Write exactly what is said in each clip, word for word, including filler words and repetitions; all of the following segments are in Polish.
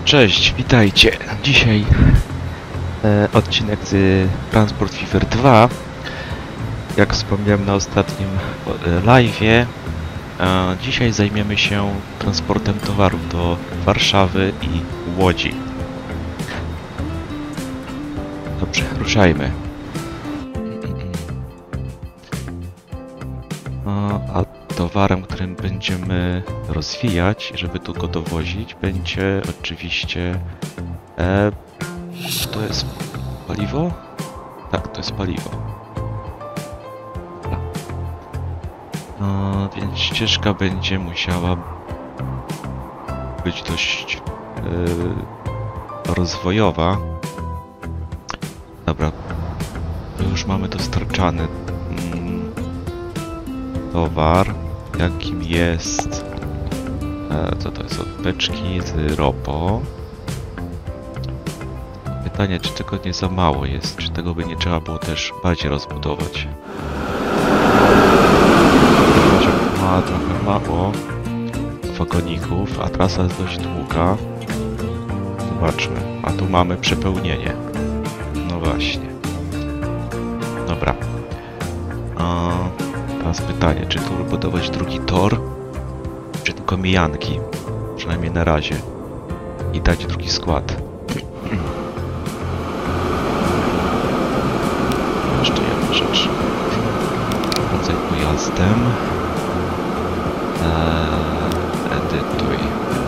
Cześć, witajcie. Dzisiaj e, odcinek z Transport Fever dwa. Jak wspomniałem na ostatnim e, live'ie, e, dzisiaj zajmiemy się transportem towarów do Warszawy i Łodzi. Dobrze, ruszajmy. E, a towarem, którym będziemy rozwijać, żeby tu go dowozić, będzie oczywiście... E, to jest paliwo? Tak, to jest paliwo. Dobra. E, więc ścieżka będzie musiała być dość e, rozwojowa. Dobra. To już mamy dostarczany mm, towar, jakim jest... E, co to jest? Od beczki z ropą. Pytanie, czy tego nie za mało jest? Czy tego by nie trzeba było też bardziej rozbudować? Poziom ma trochę mało wagoników, a trasa jest dość długa. Zobaczmy. A tu mamy przepełnienie. No właśnie. Dobra. A teraz pytanie, czy tu budować drugi tor, czy tylko mijanki? Przynajmniej na razie. I dać drugi skład. Jeszcze jedna rzecz. Wracaj pojazdem. Eee, edytuj.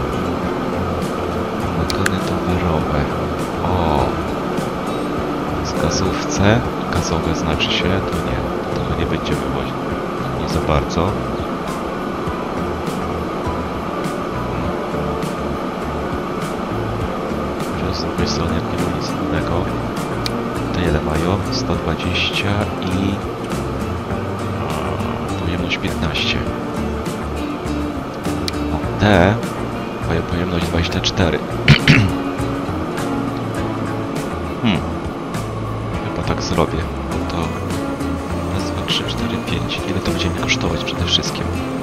Wagony towarowe. O! Z gazówce. Gazowe znaczy się. To nie. Tego nie będziemy wozić. Nie za bardzo. Z drugiej strony jakiego nic innego. To ile mają? sto dwadzieścia i pojemność piętnaście. O, te mają pojemność dwadzieścia cztery. hmm. Chyba tak zrobię. To raz, dwa, trzy, cztery, pięć. Ile to będzie mi kosztować przede wszystkim?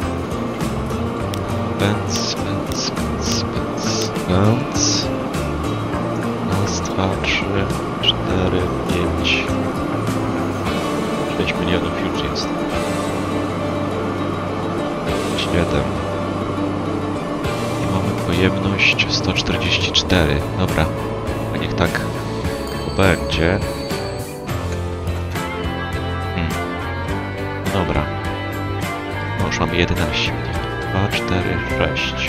Więc, więc, więc, więc, więc... Raz, dwa, trzy, cztery, pięć. pięć milionów już jest. siedem. I mamy pojemność sto czterdzieści cztery. Dobra. A niech tak będzie. Hmm. Dobra. No już mamy jedenaście milionów. dwa, cztery, sześć.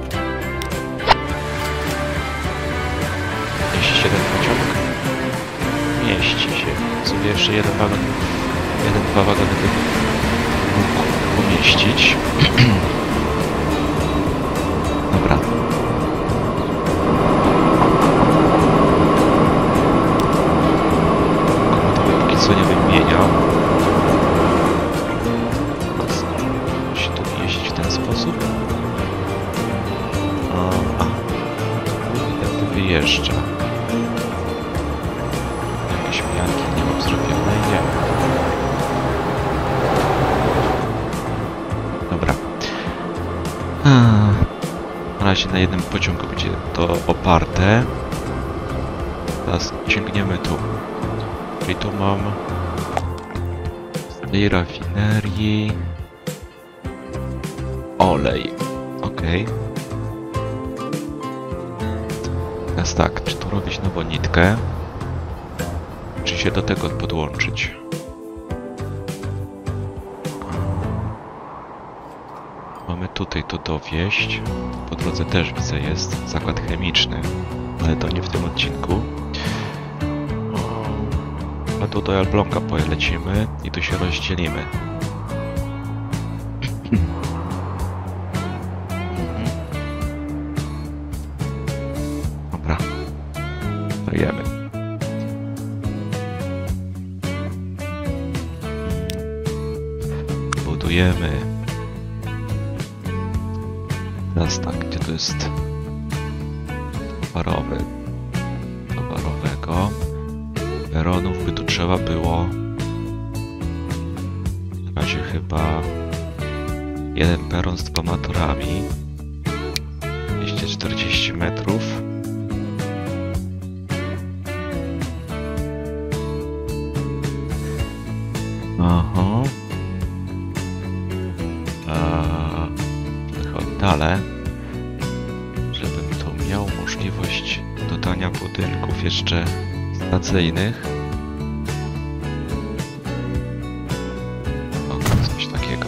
Mieści się ten pociąg? Mieści się. Sobie jeszcze jeden wagon, jeden, dwa wagony by mógł pomieścić. Dobra. No to by póki co nie wymieniał. Musi tu jeździć w ten sposób. A, a. Jak wyjeżdża. Jakieś mianki nie mam zrobione, nie. Dobra. Na razie na jednym pociągu będzie to oparte. Teraz sięgniemy tu. I tu mam z tej rafinerii olej. Okej. Okay. Teraz tak, czy tu robić nową nitkę, czy się do tego podłączyć? Mamy tutaj to dowieść. Po drodze też widzę jest zakład chemiczny, ale to nie w tym odcinku. A tu do Elbląga polecimy i tu się rozdzielimy. Dobra. Dajemy. Budujemy. Teraz tak, gdzie to jest towarowy? Towarowego. Peronów by tu trzeba było na razie chyba jeden peron z dwoma torami. dwieście czterdzieści metrów. Aha. A, trochę oddalę, żebym to miał możliwość dodania budynków jeszcze stacyjnych. O, coś takiego.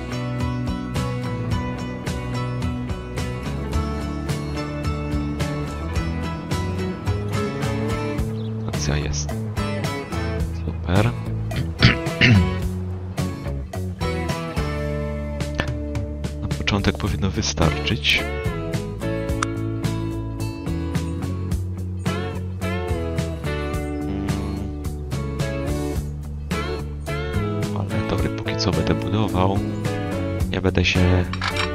Stacja jest. Super. Na początek powinno wystarczyć. Ale dobry, póki co będę budował. Nie będę się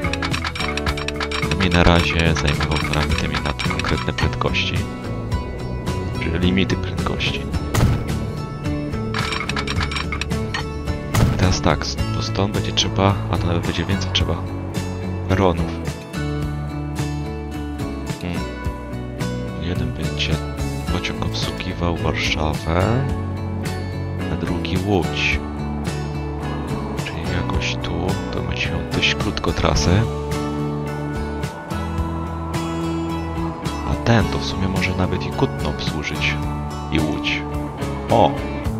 tymi na razie zajmował parametrami na te konkretne prędkości. Czyli limity prędkości. Teraz tak, to stąd będzie trzeba, a to nawet będzie więcej trzeba peronów. Hmm. Jeden będzie pociąg obsługiwał Warszawę, a drugi Łódź. Czyli jakoś tu, to będzie miał dość krótko trasę. A ten to w sumie może nawet i Kutno obsłużyć. I Łódź. O!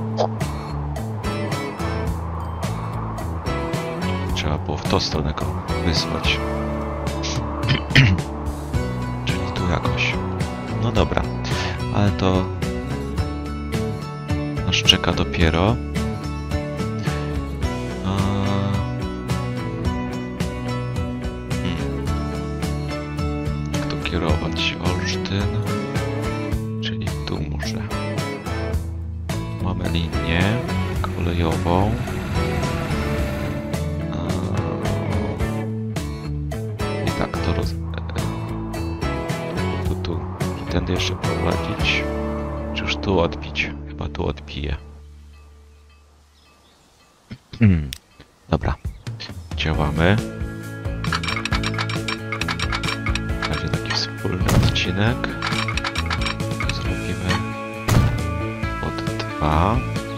Trzeba było w tą stronę go wysłać. Czyli tu jakoś. No dobra. Ale to nas czeka dopiero. A... Hmm. Jak to kierować? Olsztyn. Czyli tu muszę. Mamy linię kolejową. Tak, to roz... Tu, tu, tu. I tędy jeszcze prowadzić. Czy już tu odbić? Chyba tu odbiję. Hmm. Dobra. Działamy. Będzie taki wspólny odcinek. Zrobimy od dwa.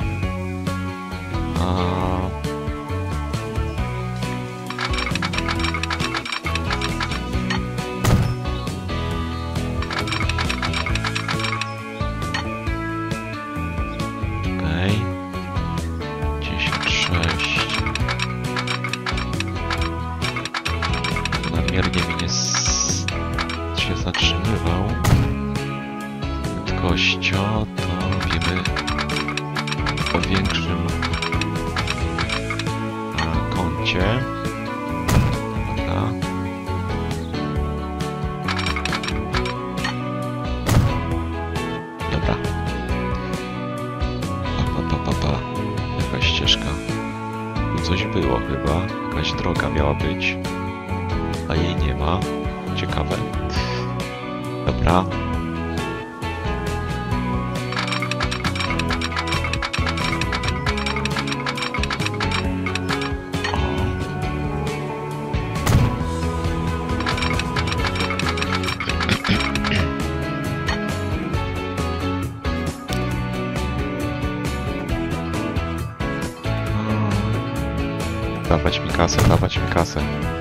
A... Nadmiernie mi nie s... się zatrzymywał prędkością, to wiemy o większym a, kącie. Dobra. Dobra. Pa, pa, pa, pa. Jakaś ścieżka. Tu coś było chyba. Jakaś droga miała być. A jej nie ma. Ciekawe. Dobra. O. Dawać mi kasę, dawać mi kasę.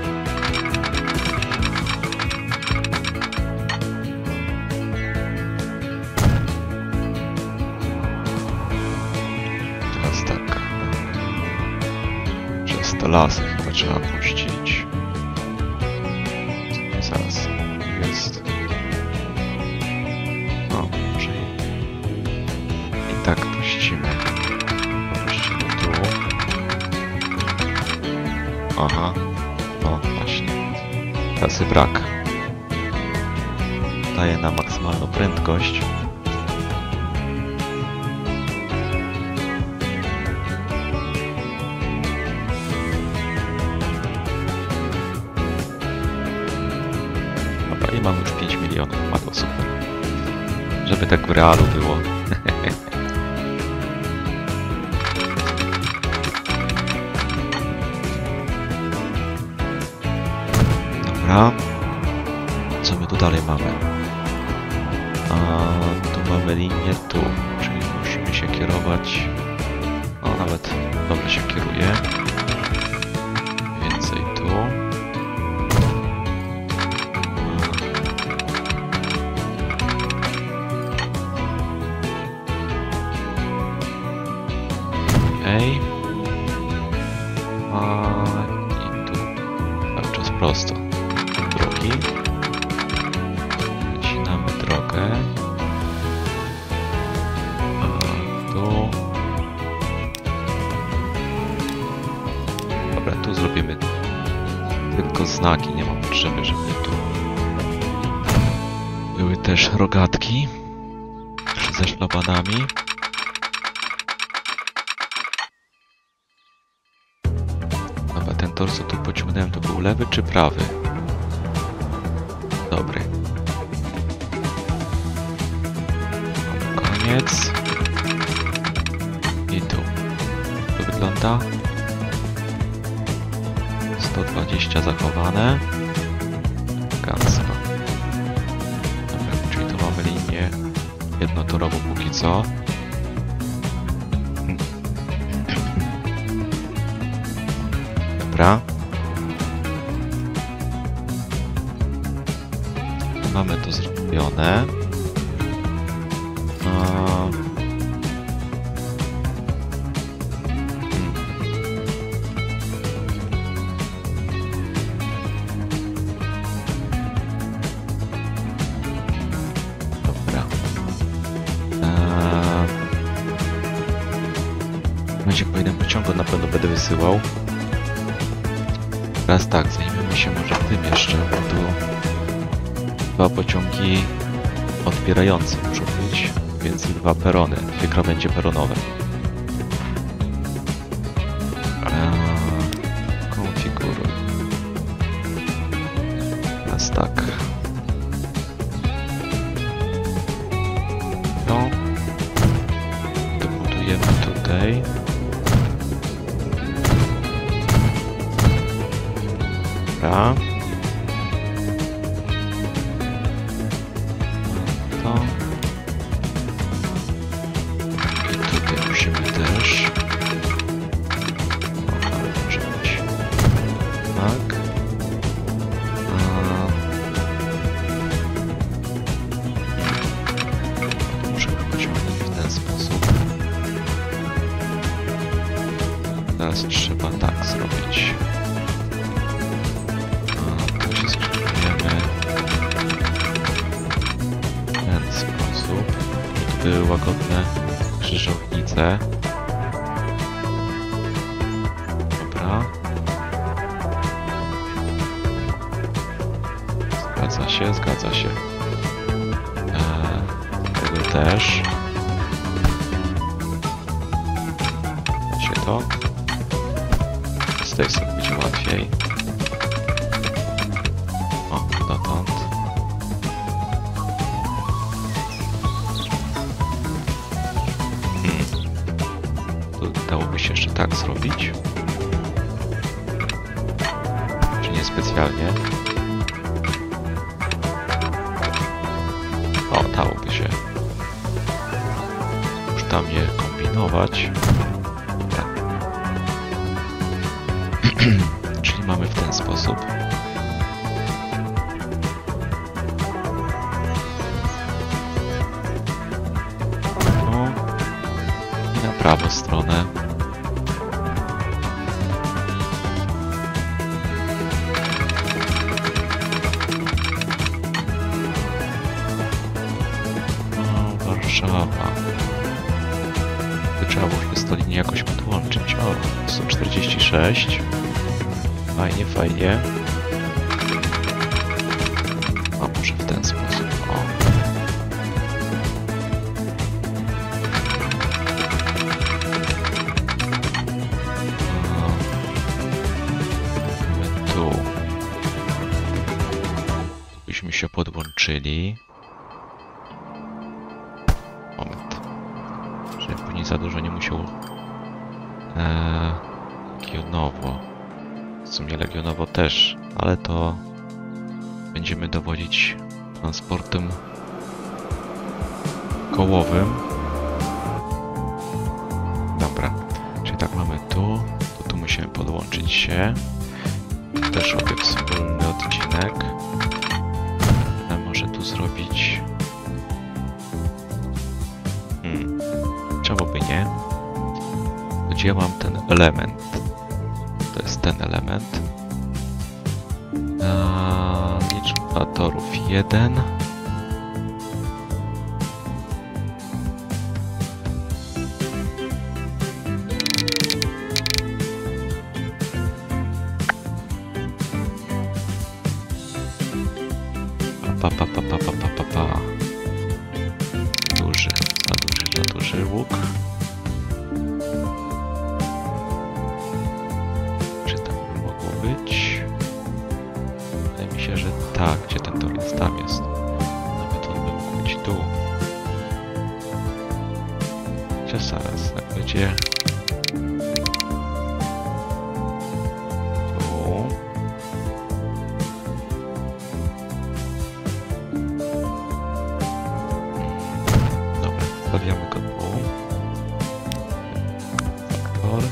Teraz tak. Przez te lasy chyba trzeba puścić. Zaraz. Jest. No, może i, i tak puścimy. Puścimy tu. Aha, no właśnie. Trasy brak. Daje na maksymalną prędkość. Dobra, i mamy już pięć milionów. Ma to super. Żeby tak w realu było. Dobra. Co my tu dalej mamy? A tu mamy linię tu, czyli musimy się kierować. O, nawet dobrze się kieruje. Więcej tu. Okej. A i tu cały czas prosto. Drogi. Wycinamy drogę. A tu. Dobra, tu zrobimy tylko znaki. Nie ma potrzeby, żeby tu były też rogatki ze szlabanami. Dobra, ten tor, co tu pociągnąłem, to był lewy czy prawy? Dobry. Koniec. I tu. To wygląda. sto dwadzieścia zachowane. Elegancko. Dobra, czyli tu mamy linię jednotorową póki co. Dobra. Mamy to zrobione. No. Hmm. Dobra. Eee... Będzie po jednym pociągu na pewno będę wysyłał. Teraz tak, zajmiemy się może tym jeszcze, bo tu dwa pociągi odbierające muszą być, więc i dwa perony, dwie krawędzie peronowe. Eee, konfiguruj. Teraz tak. No. Dobudujemy tutaj. Dobra. To. I tutaj musimy też. O, ale może być. Tak. A... Muszę pociągnąć w ten sposób. Teraz trzeba tak zrobić. Były łagodne krzyżownice. Dobra. Zgadza się, zgadza się. Eee, tego też. Da się to. Z tej strony będzie łatwiej. O, dotąd. Dałoby się jeszcze tak zrobić. Czy nie specjalnie? O, dałoby się. Już tam je kombinować. Dobra. Czyli mamy w ten sposób. No. I na prawą stronę. Warszawa. Trzeba byłoby sto linii jakoś podłączyć. O, sto czterdzieści sześć. Fajnie, fajnie. A może w ten sposób. O. My tu. Byśmy się podłączyli. Później za dużo nie musiał eee, Legionowo. W sumie Legionowo też, ale to będziemy dowodzić transportem kołowym. Dobra, czyli tak, mamy tu. To tu musimy podłączyć się. To też robię wspólny odcinek. Ale może tu zrobić... Hmm. Czemu by nie? Gdzie mam ten element? To jest ten element. A, liczba torów jeden. Pa, pa, pa, pa, pa, pa, pa, pa. Duży, za duży, za duży łuk. Czy tam by mogło być? Wydaje mi się, że tak, gdzie ten tor jest, tam jest. Nawet on by mógł być tu. Gdzie zaraz, jak będzie... Stawiamy go tu. Tor.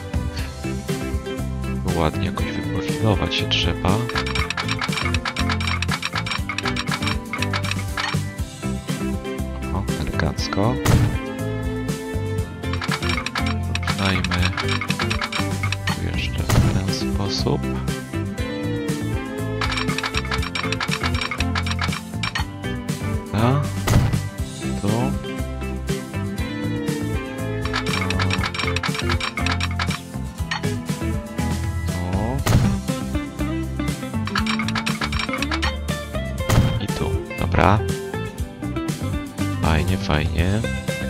Ładnie jakoś wyprofilować się trzeba. O, elegancko. Porównajmy tu jeszcze w ten sposób. A, tu. Dobra. Fajnie, fajnie.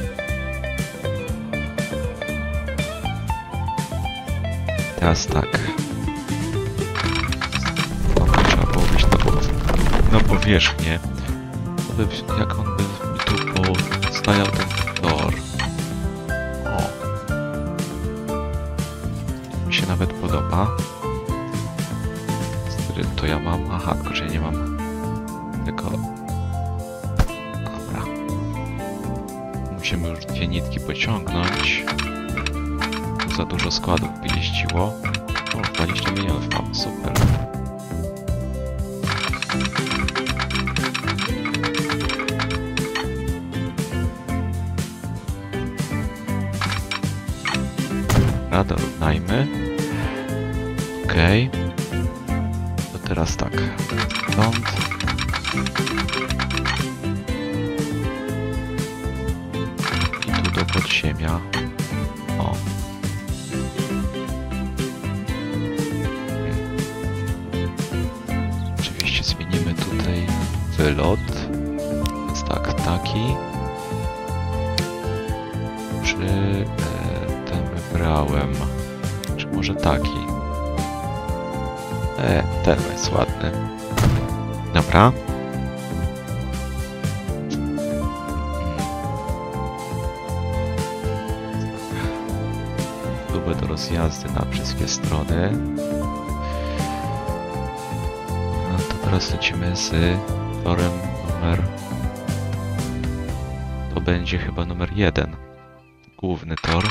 Teraz tak. No, trzeba było być na, na powierzchnię. By, jak on by mi tu postajał ten tor. O. Mi się nawet podoba. Z którym to ja mam? Aha, tylko że ja nie mam tego. Dobra. Musimy już dwie nitki pociągnąć. Za dużo składów by jeździło. O, dwadzieścia milionów mam, super. Dobra, dorównajmy. Okej. Okay. To teraz tak. Stąd. Do podziemia. O. Oczywiście zmienimy tutaj wylot. Więc tak, taki. Czy e, ten wybrałem? Czy może taki? E, ten jest ładny. Dobra. Do rozjazdy na wszystkie strony. No to teraz lecimy z torem numer... To będzie chyba numer jeden. Główny tor.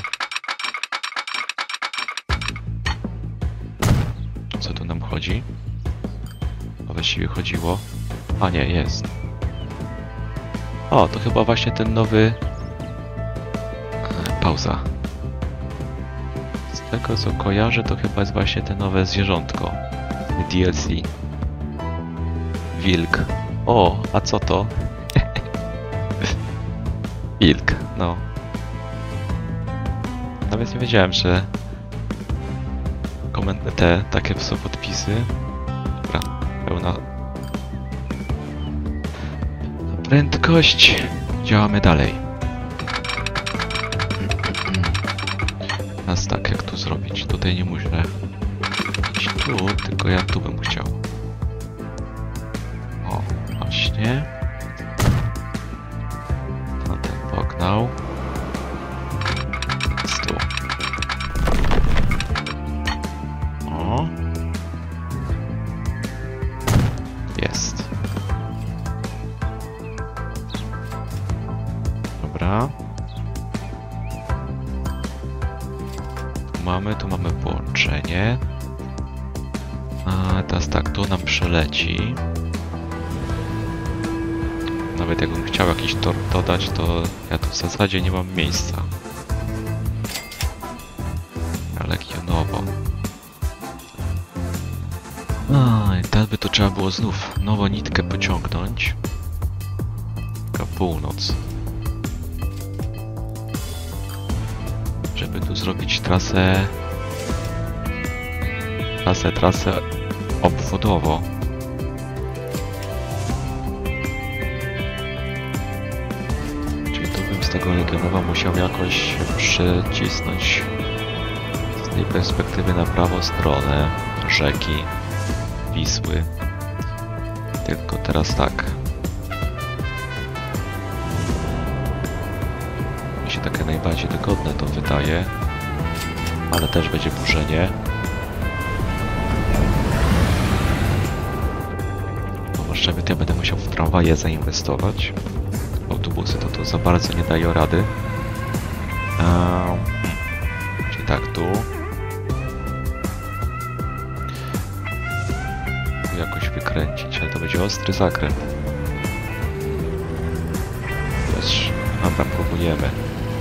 Co tu nam chodzi? A właściwie chodziło... A nie, jest. O, to chyba właśnie ten nowy... Pauza. Z tego co kojarzę, to chyba jest właśnie te nowe zwierzątko. D L C. Wilk. O, a co to? Wilk, no. Nawet nie wiedziałem, że komendy te takie są podpisy. Dobra, pełna prędkość. Działamy dalej. Teraz tak, jak tu zrobić? Tutaj nie muszę iść tu, tylko ja tu bym chciał. O, właśnie. No ten pognał. Z tu. O. Jest. Dobra. Tu mamy ładnie. A teraz tak, tu nam przeleci. Nawet jakbym chciał jakiś tor dodać, to ja tu w zasadzie nie mam miejsca. Legionowo. A, i teraz by to trzeba było znów nową nitkę pociągnąć. Taka północ. Żeby tu zrobić trasę... Trasę, trasę obwodowo. Czyli tu bym z tego Legionowa musiał jakoś przycisnąć z tej perspektywy na prawą stronę rzeki Wisły. Tylko teraz tak. Mi się takie najbardziej wygodne to wydaje. Ale też będzie burzenie. Bo właściwie ja będę musiał w tramwaje zainwestować. Autobusy to to za bardzo nie dają rady. Um, czyli tak, tu. Tu jakoś wykręcić, ale to będzie ostry zakręt. Też, dobra, próbujemy.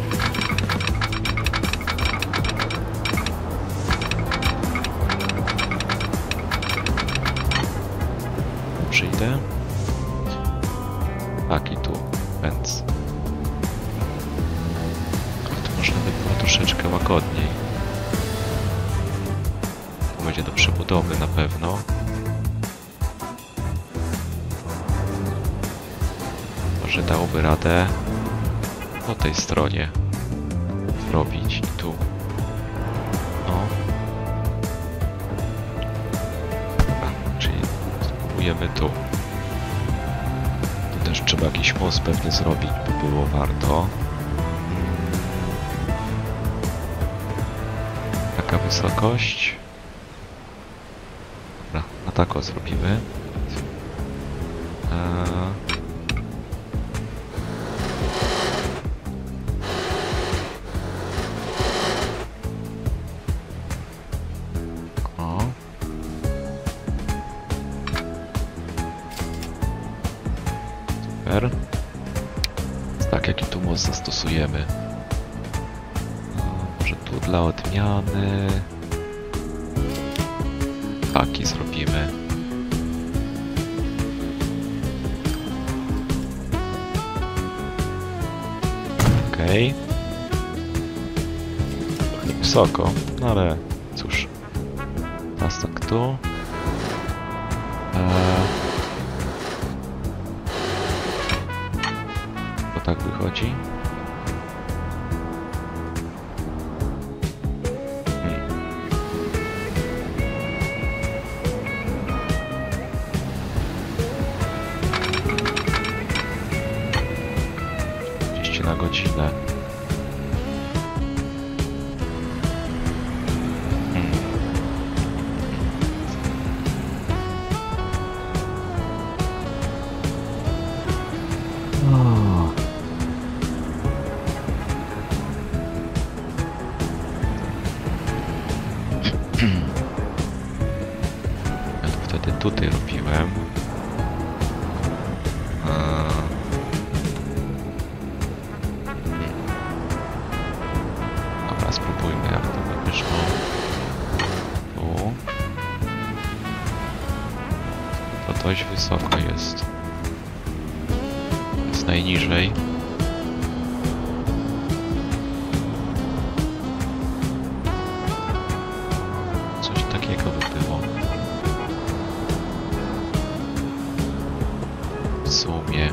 Przyjdę. Tak, i tu. Więc tu można by było troszeczkę łagodniej. To będzie do przebudowy na pewno. Może dałoby radę po tej stronie zrobić i tu. No. Dobra, czyli spróbujemy tu. Też trzeba jakiś most pewnie zrobić, by było warto. Taka wysokość. Dobra, na tako zrobimy. Eee... O. Super. Tak, jaki tu most zastosujemy? No, może tu dla odmiany taki zrobimy. Okej. Okay. Wysoko, no ale cóż. Teraz tak tu. Eee... Tak wychodzi. Hmm. trzydzieści na godzinę. Hmm. Oh. Ja to wtedy tutaj robiłem. A... Dobra, spróbujmy jak to by wyszło. Tu. To dość wysoko jest. Jest najniżej. Takiego by było. W sumie.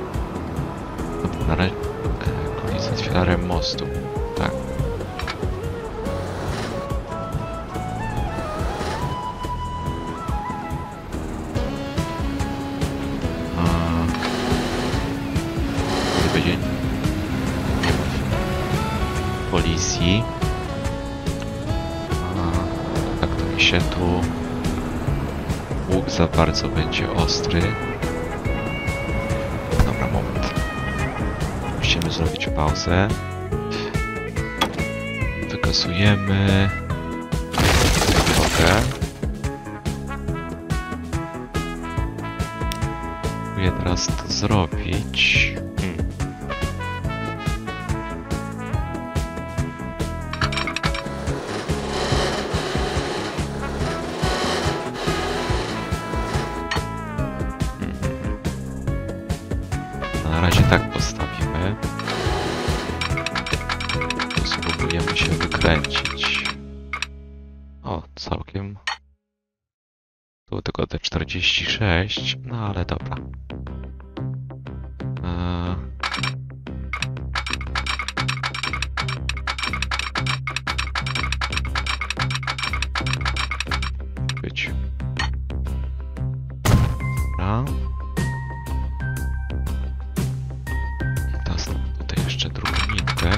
Na razie kolizja z filarem mostu. Tak. A... Gdy będzie kolizji. Się tu łuk za bardzo będzie ostry. Dobra, moment. Musimy zrobić pauzę. Wykasujemy. teraz to zrobić? Hmm. Na razie tak postawimy. To spróbujemy się wykręcić. O, całkiem. Tu tylko te czterdzieści sześć, no ale dobra. Eee... Być. Dobra. Teraz tutaj jeszcze drugą nitkę.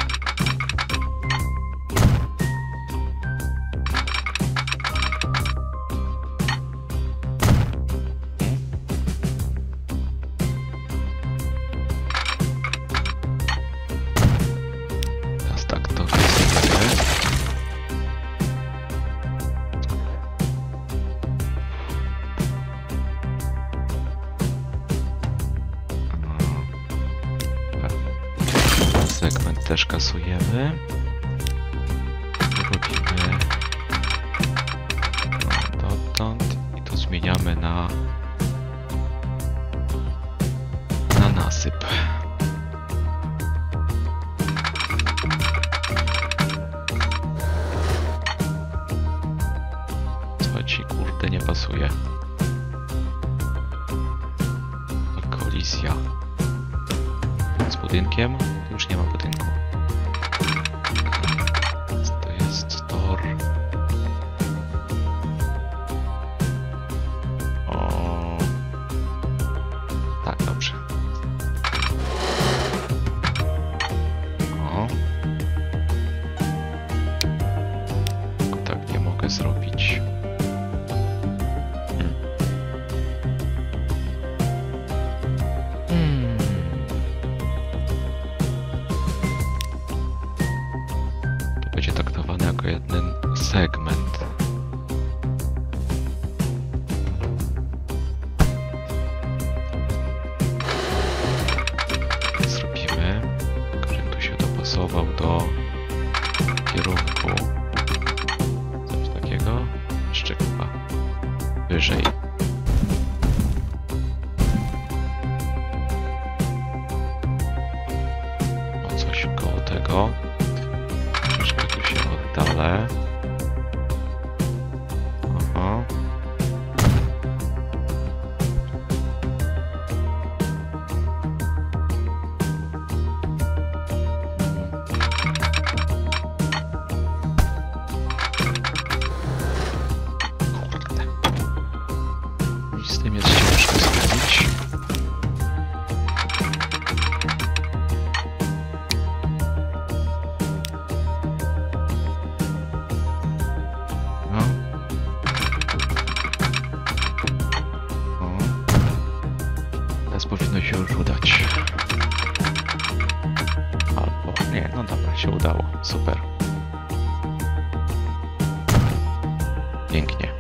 Teraz tak to wysypię. Segment też kasujemy. Robimy dotąd i to zmieniamy na na nasyp. Co ci kurde nie pasuje? Kolizja z budynkiem. Już nie ma budynku. To jest tor. O. Tak, dobrze. O. Tak nie mogę zrobić. Hmm. Hmm. Będzie traktowany jako jeden segment. Zrobimy, żebym tu się dopasował do kierunku. Coś takiego. Jeszcze chyba wyżej. O, coś koło tego. Oddalę. Aha. Kurde. I z tym jest ciężko zrobić. Powinno się już udać. Albo nie, no dobra, się udało. Super. Pięknie.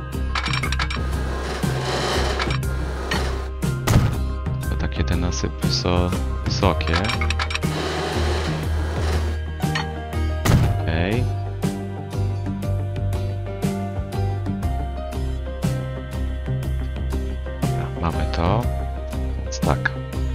To takie te nasypy są wysokie. Okej. Okay. Mamy to. Tak.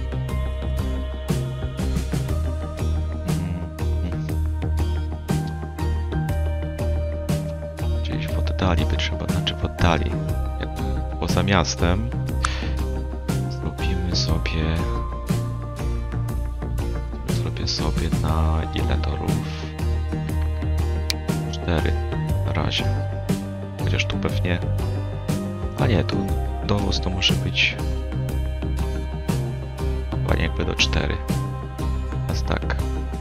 Gdzieś w oddali by trzeba, znaczy w oddali, jakby poza miastem. Zrobimy sobie... Zrobię sobie na ile torów? Cztery na razie. Chociaż tu pewnie... A nie, tu dowóz to może być... jakby do cztery. Teraz tak.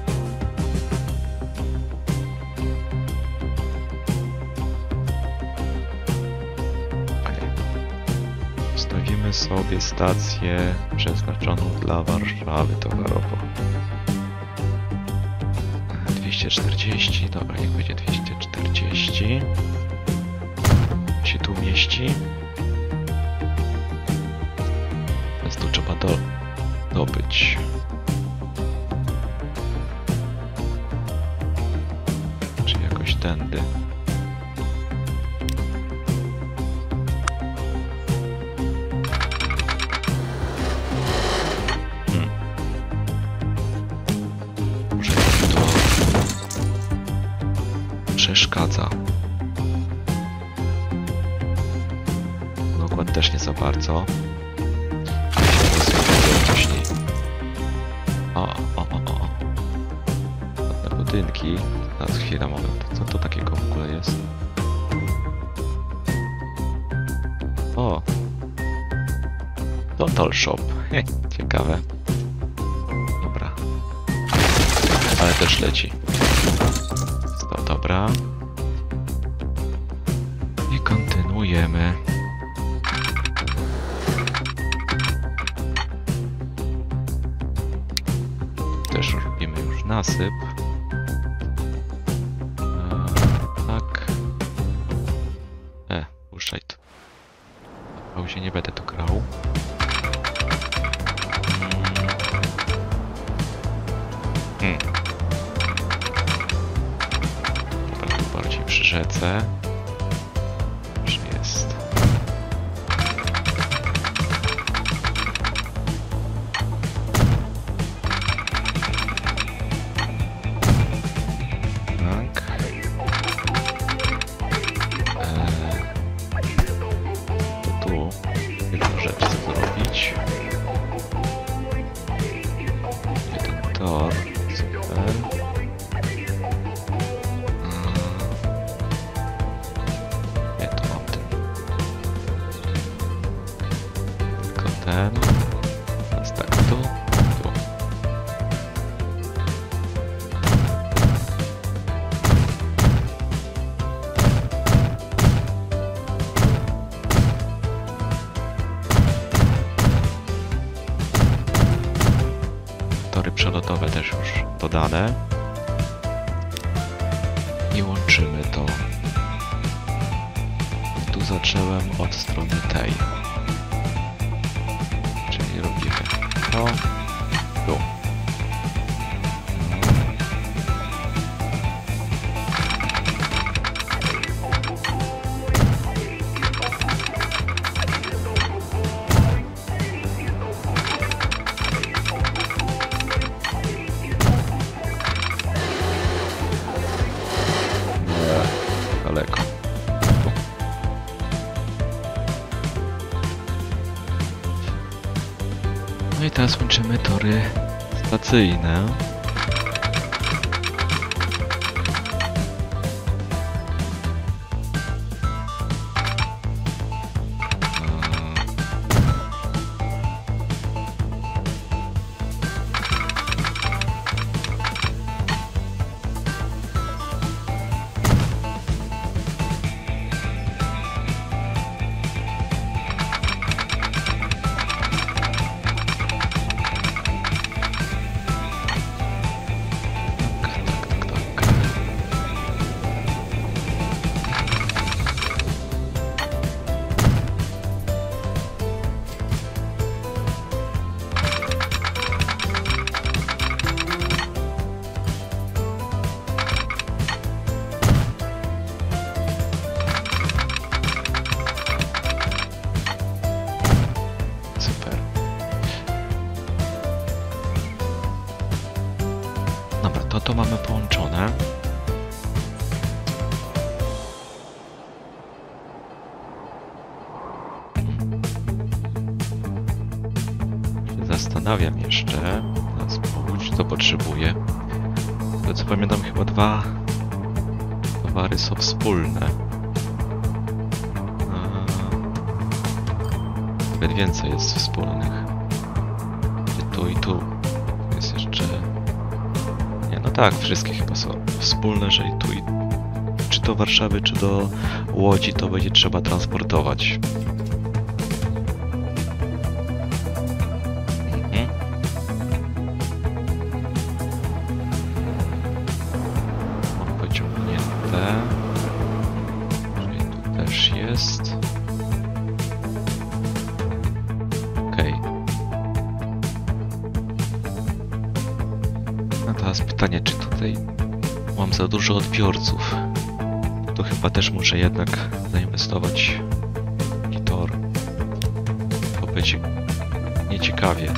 Stawimy sobie stację przeznaczoną dla Warszawy towarowo. dwieście czterdzieści, dobra, niech będzie dwieście czterdzieści. Się tu mieści. Teraz tu trzeba być? Czy jakoś tędy? Hmm. Może to przeszkadza. No, układ też nie za bardzo. Wcześniej. O, o, o, o. Ładne budynki. Teraz chwila, moment. Co to takiego w ogóle jest? O! Total Shop. Ciekawe. Dobra. Ale też leci. To dobra. I kontynuujemy. Też robimy już nasyp. Eee, tak. E, puszczaj to. W pauzie nie będę to grał. Hmm. Dobra, tu bardziej przy rzece. Już jest. Ten. Teraz tak, tu, tu. Tory przelotowe też już dodane. I łączymy to. Tu zacząłem od strony tej. Robimy to, tu. Nie, daleko. No i teraz łączymy tory stacyjne. Dobra, to to mamy połączone. Zastanawiam jeszcze. Teraz powódź, co potrzebuję. To co pamiętam, chyba dwa towary są wspólne. Nawet więcej jest wspólnych. Tu i tu jest jeszcze... Nie, no tak, wszystkie chyba są wspólne, że i tu i... Czy do Warszawy, czy do Łodzi to będzie trzeba transportować. Mhm. Mam pociągnięte. Czyli tu też jest. pytanie, czy tutaj mam za dużo odbiorców. To chyba też muszę jednak zainwestować w monitor. To będzie nieciekawie.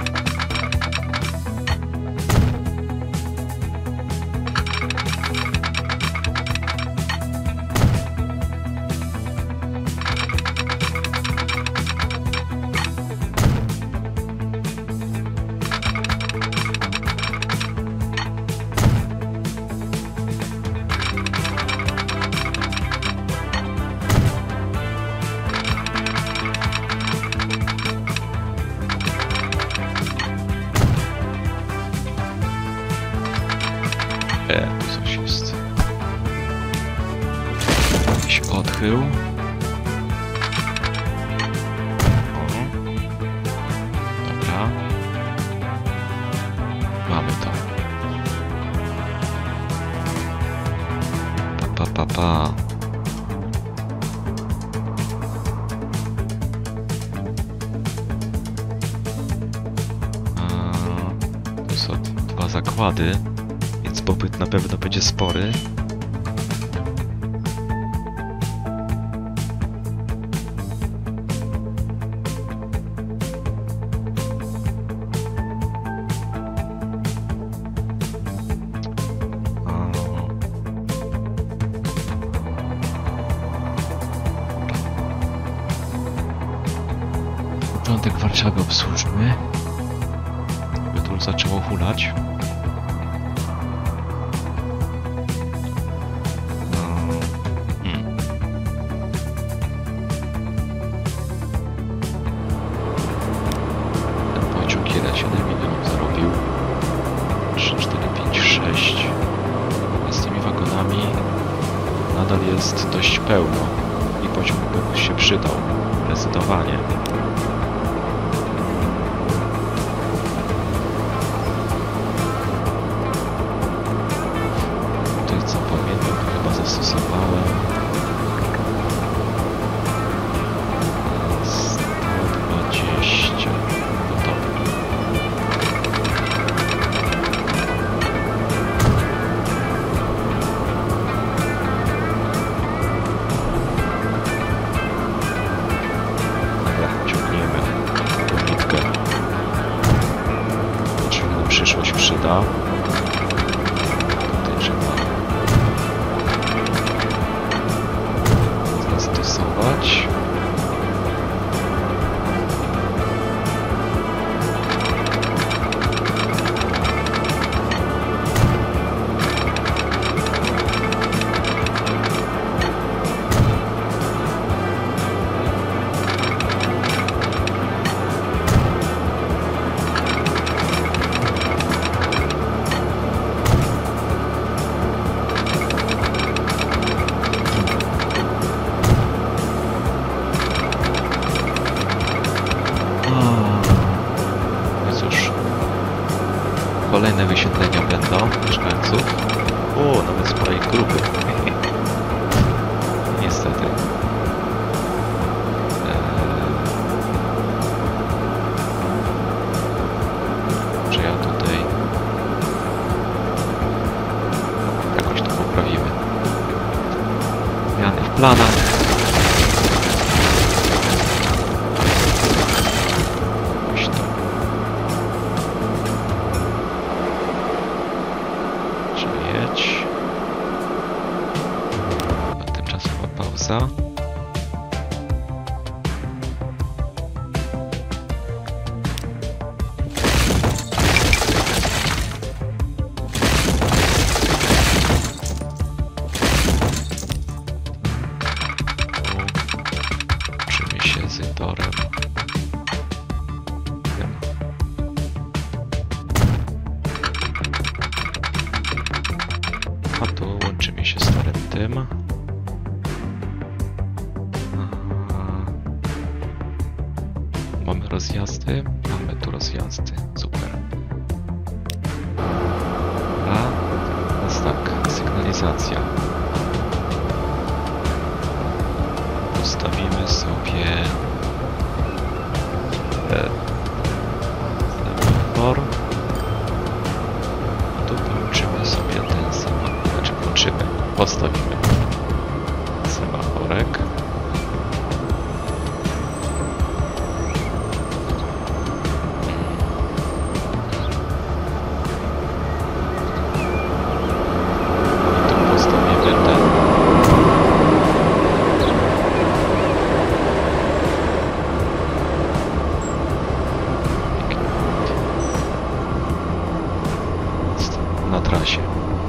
E, tu coś jest. Jakiś odchył. O. Dobra. Mamy to. Pa, pa, pa, pa. A, tu są dwa zakłady. Więc popyt na pewno będzie spory. Początek Warszawy obsłużmy. By tu zaczęło hulać. siedem milionów zarobił. trzy, cztery, pięć, sześć. Z tymi wagonami nadal jest dość pełno i pociąg by się przydał. Zdecydowanie. Tutaj co pamiętam, to chyba zastosowałem sto dwadzieścia. Przyszłość przyda. Tutaj trzeba zastosować. Kolejne wysiedlenia będą mieszkańców. O, nawet z mojej grupy. Niestety. Eee... Czy ja tutaj jakoś to poprawimy? Zmiany w planach. Pauza. Łączymy się z Torem. A tu łączymy się z Torem tym. Mamy rozjazdy, mamy tu rozjazdy, super. A teraz tak, sygnalizacja. Postawimy sobie semafor. Tu połączymy postawimy semaforek. Na trasie.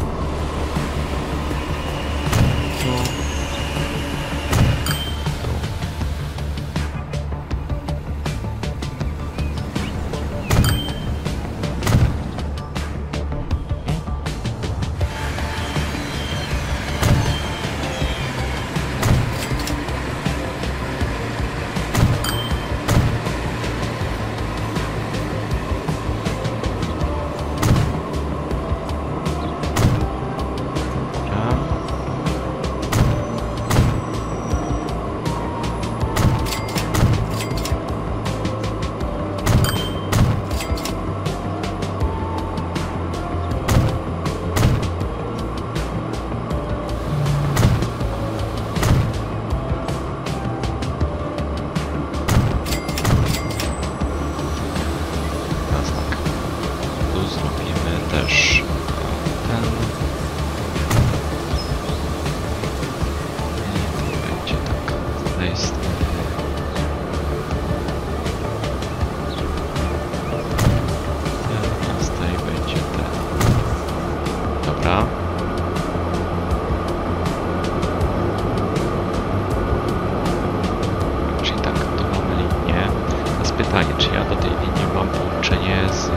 Pytanie, czy ja do tej linii mam połączenie z...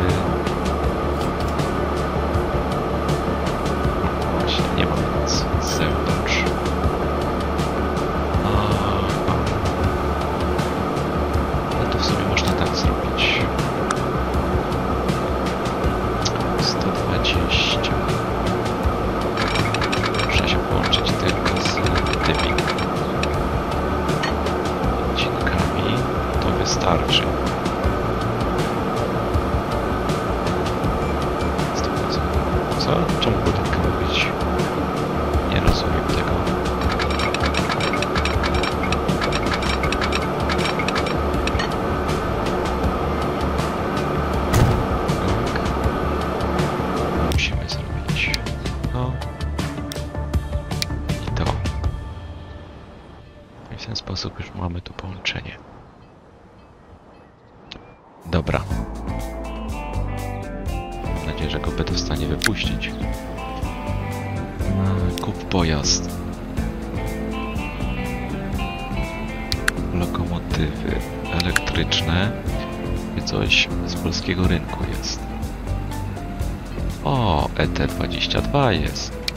Właśnie, nie mam nic z zewnątrz. A, no to w sumie można tak zrobić. sto dwadzieścia. Muszę się połączyć tylko z tymi odcinkami. To wystarczy. Co? Czemu budynka ma być? Nie rozumiem tego. Tak. Musimy zrobić to i to. I w ten sposób już mamy tu połączenie. Dobra. Mam nadzieję, że go będę w stanie wypuścić. Kup pojazd. Lokomotywy elektryczne. Coś z polskiego rynku jest. O, E T dwadzieścia dwa jest.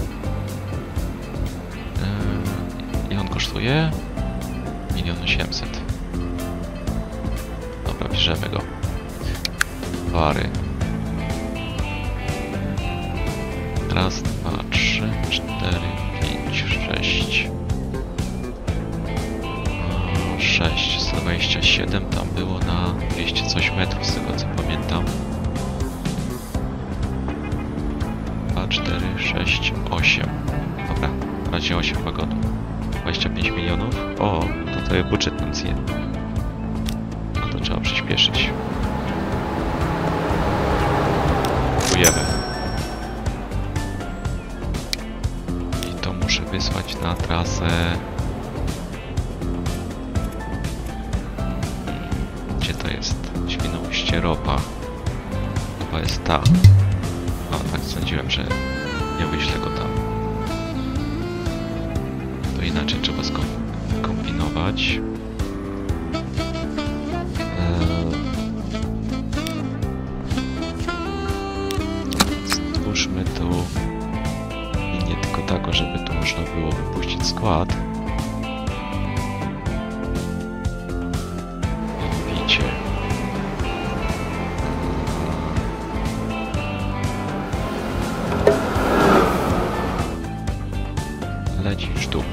Yy, I on kosztuje? milion osiemset. Dobra, bierzemy go. Wary. Raz, dwa, trzy, cztery, pięć, sześć. sześć, sto dwadzieścia siedem tam było na dwieście coś metrów, z tego co pamiętam. dwa, cztery, sześć, osiem. Dobra, na razie osiem wagonów. dwadzieścia pięć milionów. O, to tutaj budżet nam zje. No to trzeba przyspieszyć. Próbujemy. I to muszę wysłać na trasę. Gdzie to jest? Świnoujście, Ropa. Chyba jest ta. No tak sądziłem, że nie wyślę go tam. To inaczej trzeba skombinować. Stwórzmy tu linię tylko taką, żeby tu można było wypuścić skład. Mianowicie lecisz tu.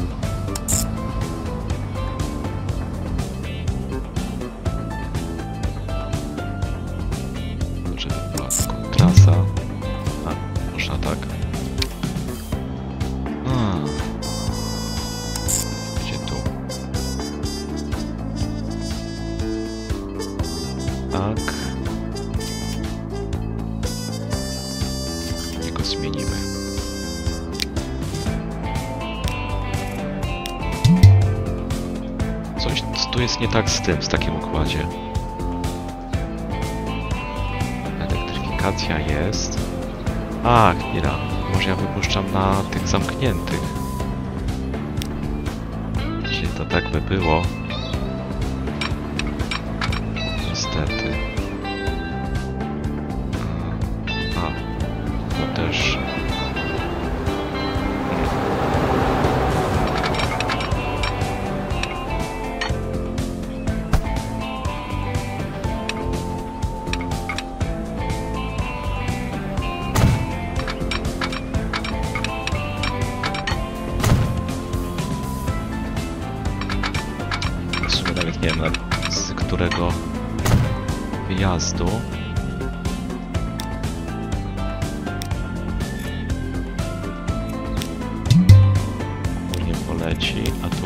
Żeby była trasa. A, można tak. A. Tak. I go zmienimy. Coś tu jest nie tak z tym, z takim układzie. Elektryfikacja jest. A, chwila. Może ja wypuszczam na tych zamkniętych. Jeśli to tak by było. Niestety. A, to też... W sumie nawet nie wiem, z którego wyjazdu. Tu nie poleci, a tu?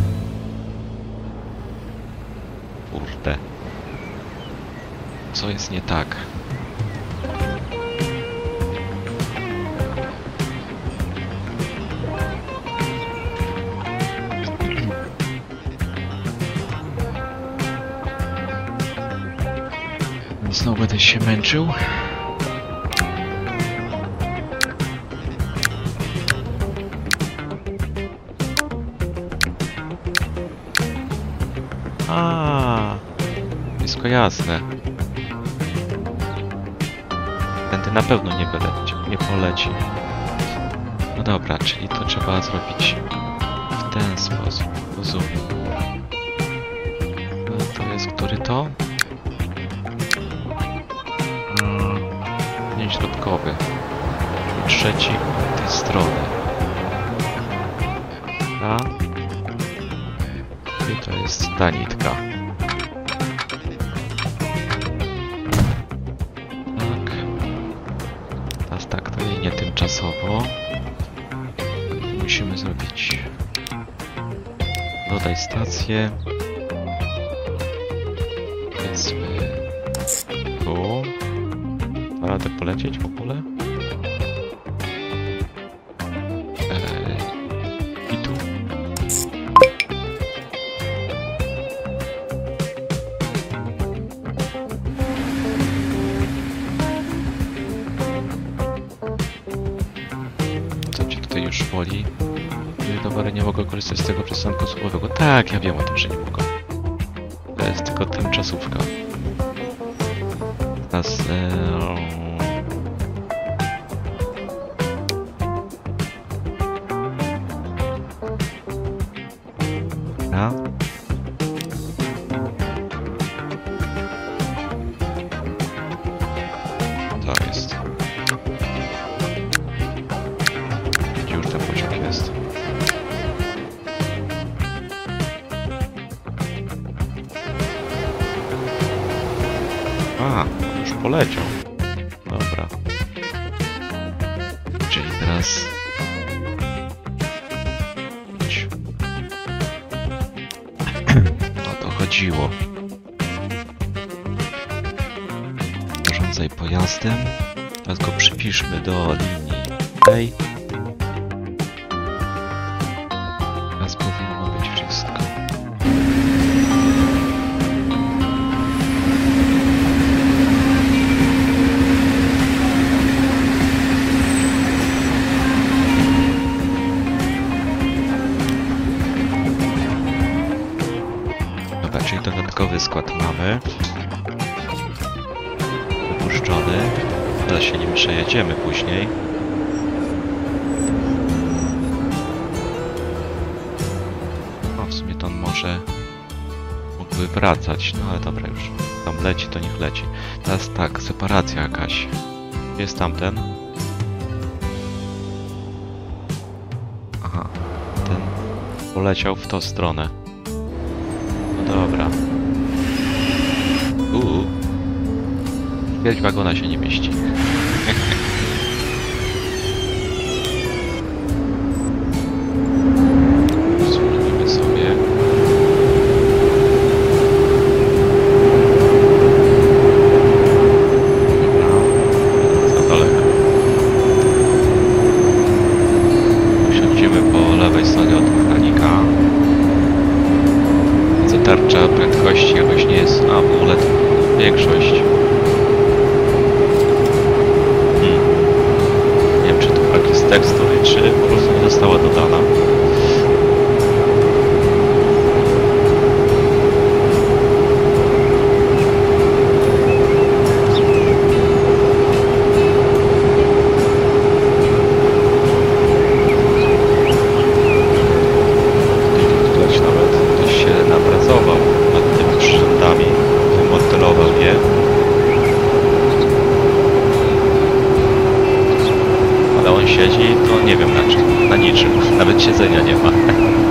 Kurde. Co jest nie tak? Znowu będę się męczył. A, wszystko jasne. Tędy na pewno nie poleci, nie poleci. No dobra, czyli to trzeba zrobić w ten sposób. Rozumiem. No to jest który to? Środkowy. I trzeci od tej strony. A i to jest ta nitka. Tak. Teraz tak, to jej nie tymczasowo. Musimy zrobić. Dodaj stację. Powiedzmy tu. Da radę polecieć w ogóle? Eee, I tu. Co ci tutaj już woli? Towary nie mogą korzystać z tego przystanku służbowego. Tak, ja wiem o tym, że nie mogą. To jest tylko tymczasówka. Teraz... Ee, A? To jest. Gdzie już ten pociąg jest? A, już poleciał. Dobra. Czyli teraz... O to chodziło. Zarządzaj pojazdem. Teraz go przypiszmy do linii tej. Teraz powinno być wszystko. Czyli dodatkowy skład mamy. Wypuszczony. Teraz się nim przejedziemy później. No w sumie to on może mógłby wracać, no ale dobra już. Tam leci, to niech leci. Teraz tak, separacja jakaś. Jest tamten. Aha, ten poleciał w tą stronę. No dobra. Uuu. Ćwierć wagona się nie mieści. Zwolnimy sobie. to tarcza prędkości jakoś nie jest, a amulet większość. Hmm. Nie wiem, czy to bug z tekstury, czy po prostu nie została dodana. Siedzi, to nie wiem na czym, na niczym, nawet siedzenia nie ma.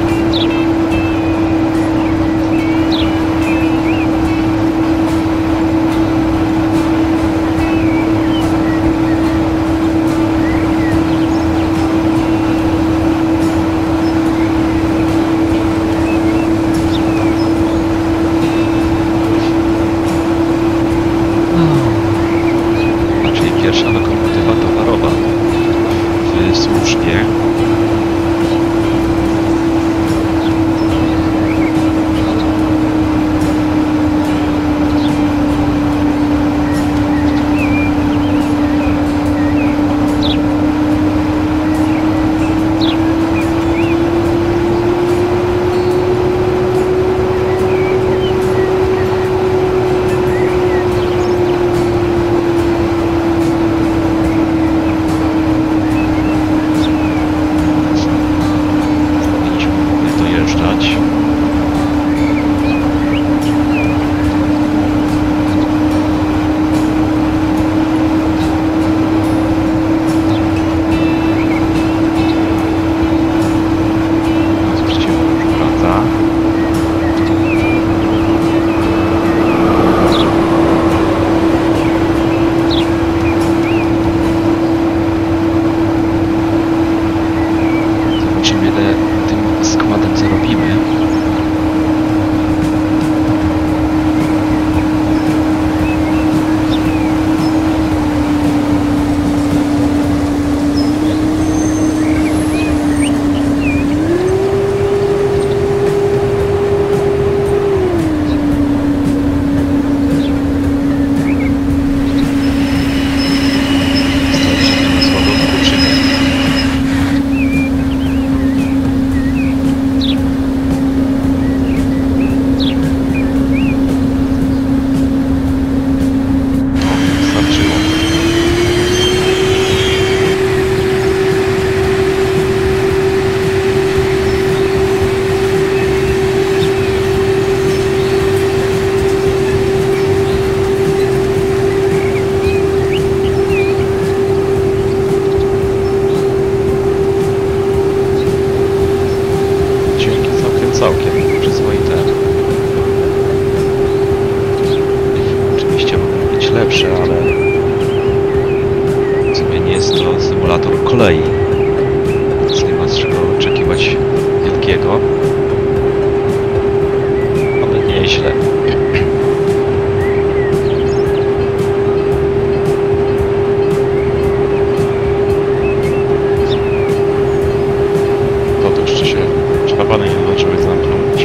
A czyli pierwsza lokomotywa towarowa. Słusznie. Całkiem przyzwoite. Oczywiście mogą być lepsze, ale w sumie nie jest to symulator kolei. Więc nie ma z czego oczekiwać wielkiego. Ale nieźle. To to jeszcze się szlabany nie zaczęły zamknąć.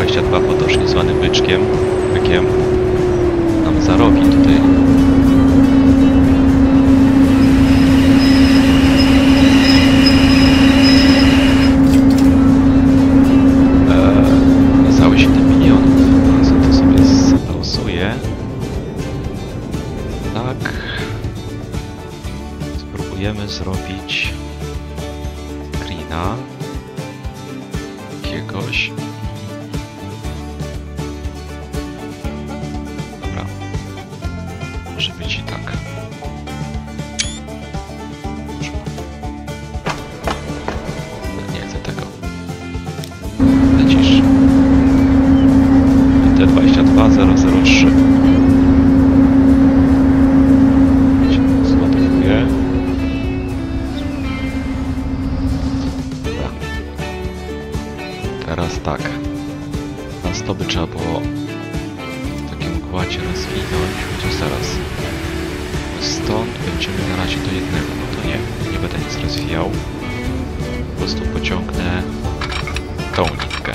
dwadzieścia dwa potocznie zwany byczkiem, bykiem, nam zarobi tutaj. Niecałe siedem milionów. To sobie zapausuję. Tak. Spróbujemy zrobić screena jakiegoś. Dobra. Może być i tak. Nie chcę tego. Lecisz. T dwadzieścia dwa zero zero trzy. Zładowuję. Dobra. Teraz tak. Teraz to by trzeba było w takim układzie rozwinąć. Chociaż zaraz. Stąd będziemy na razie do jednego. No to nie, nie będę nic rozwijał. Po prostu pociągnę tą nitkę.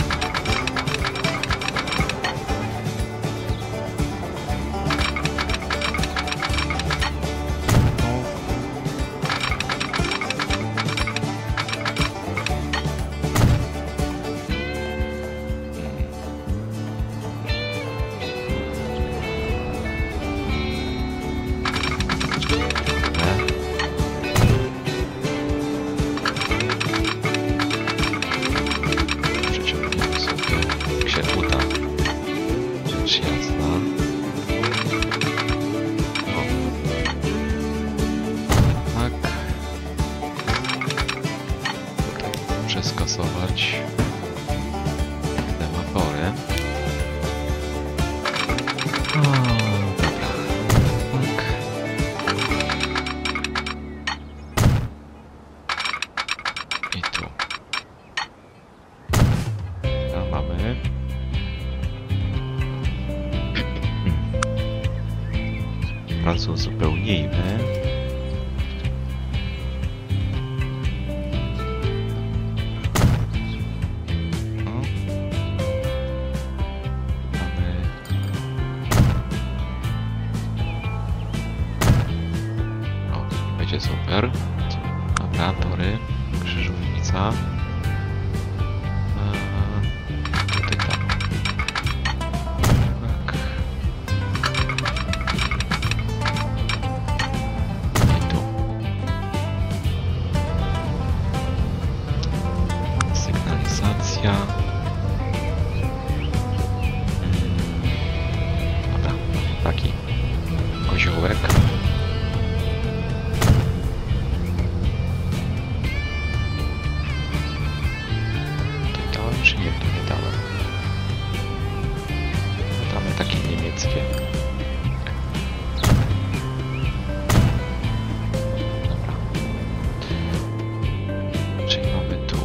Skasować semafory. O, dobra. Tak. I tu. No, mamy. Teraz uzupełnijmy. Super. Dobra, tory, krzyżownica. Tutaj tam. Tak. I tu. Sygnalizacja. Dobra, taki koziołek. Czy nie, to nie dałem. Damy takie niemieckie. Dobra. Czyli mamy tu.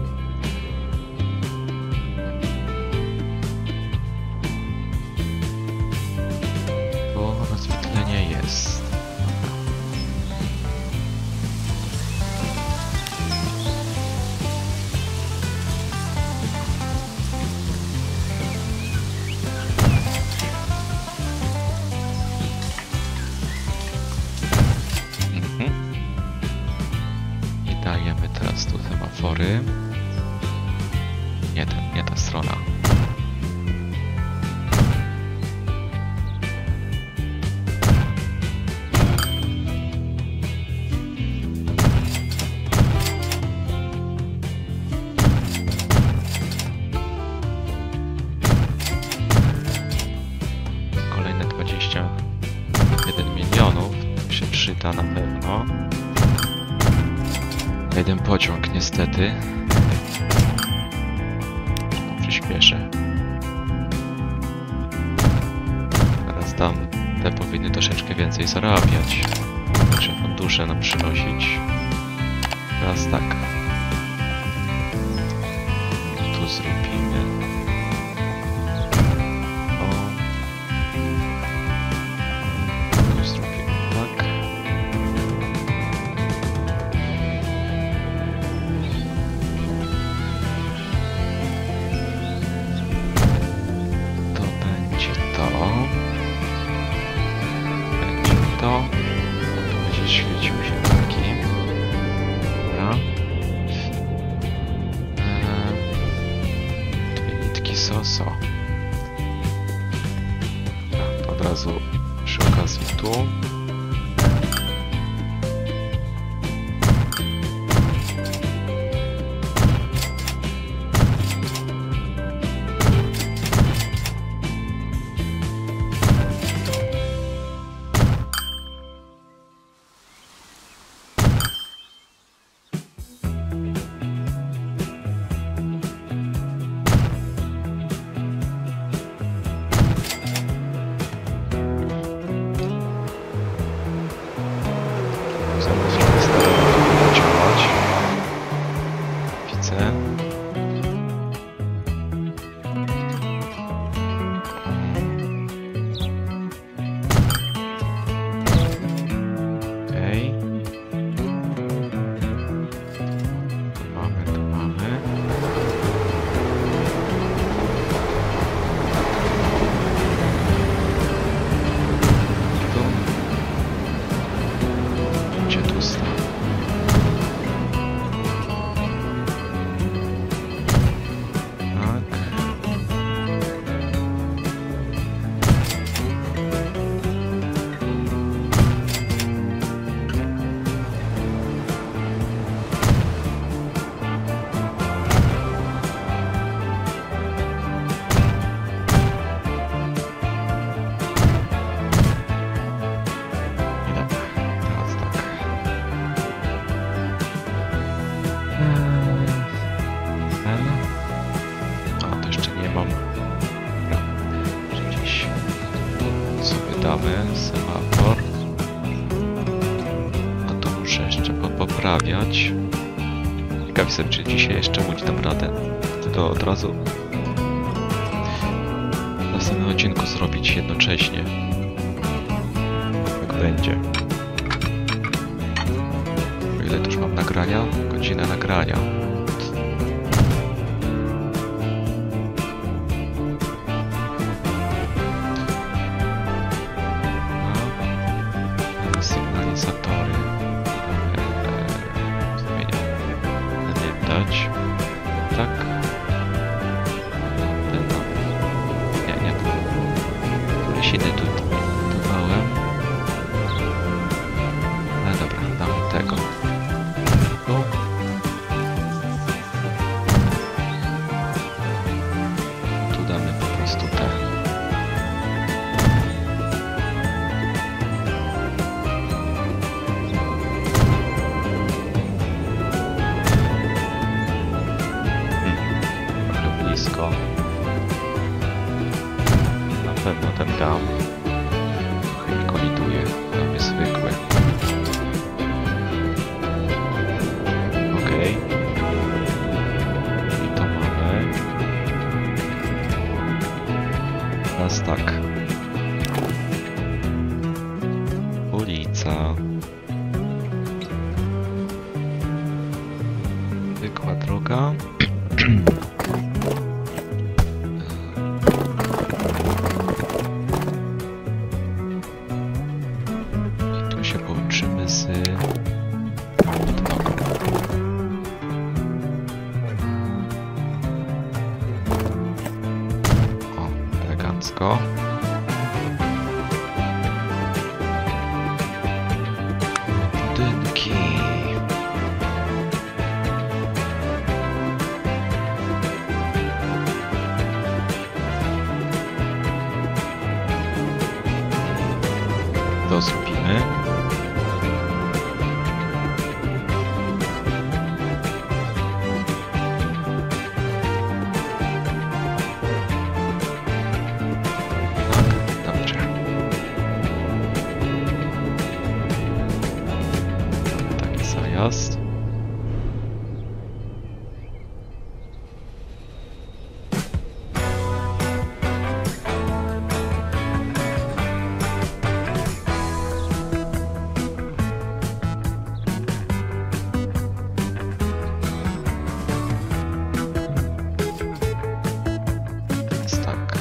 Bo rozświetlenie jest. Teraz tu semafory. Nie, ten, nie ta strona. Kolejne dwadzieścia jeden milionów się przyda na pewno. Jeden pociąg niestety. Przyspieszę. Teraz tam te powinny troszeczkę więcej zarabiać. Także fundusze nam przynosić. Teraz tak. Tu zrobimy. O. Tu zrobimy tak. so. Tak, to od razu przy okazji tu. Semafor. A to muszę jeszcze poprawiać. Ciekaw jestem, czy dzisiaj jeszcze mu dam radę. Chcę to od razu w następnym odcinku zrobić jednocześnie. Jak będzie. O ile to już mam nagrania? Godzinę nagrania. Sygnalizatory zmieniać. Tak. Ten no. Nie, nie. Któryś inny tu dodałem. Ale dobra, damy tego. Tu. Tu damy po prostu te. Na pewno ten dam. Trochę mi koliduje. Dam jest zwykły. Okej. I to mamy. Teraz tak. Ulica. Zwykła droga. Budynki. To zrobimy. Zajazd. Więc tak.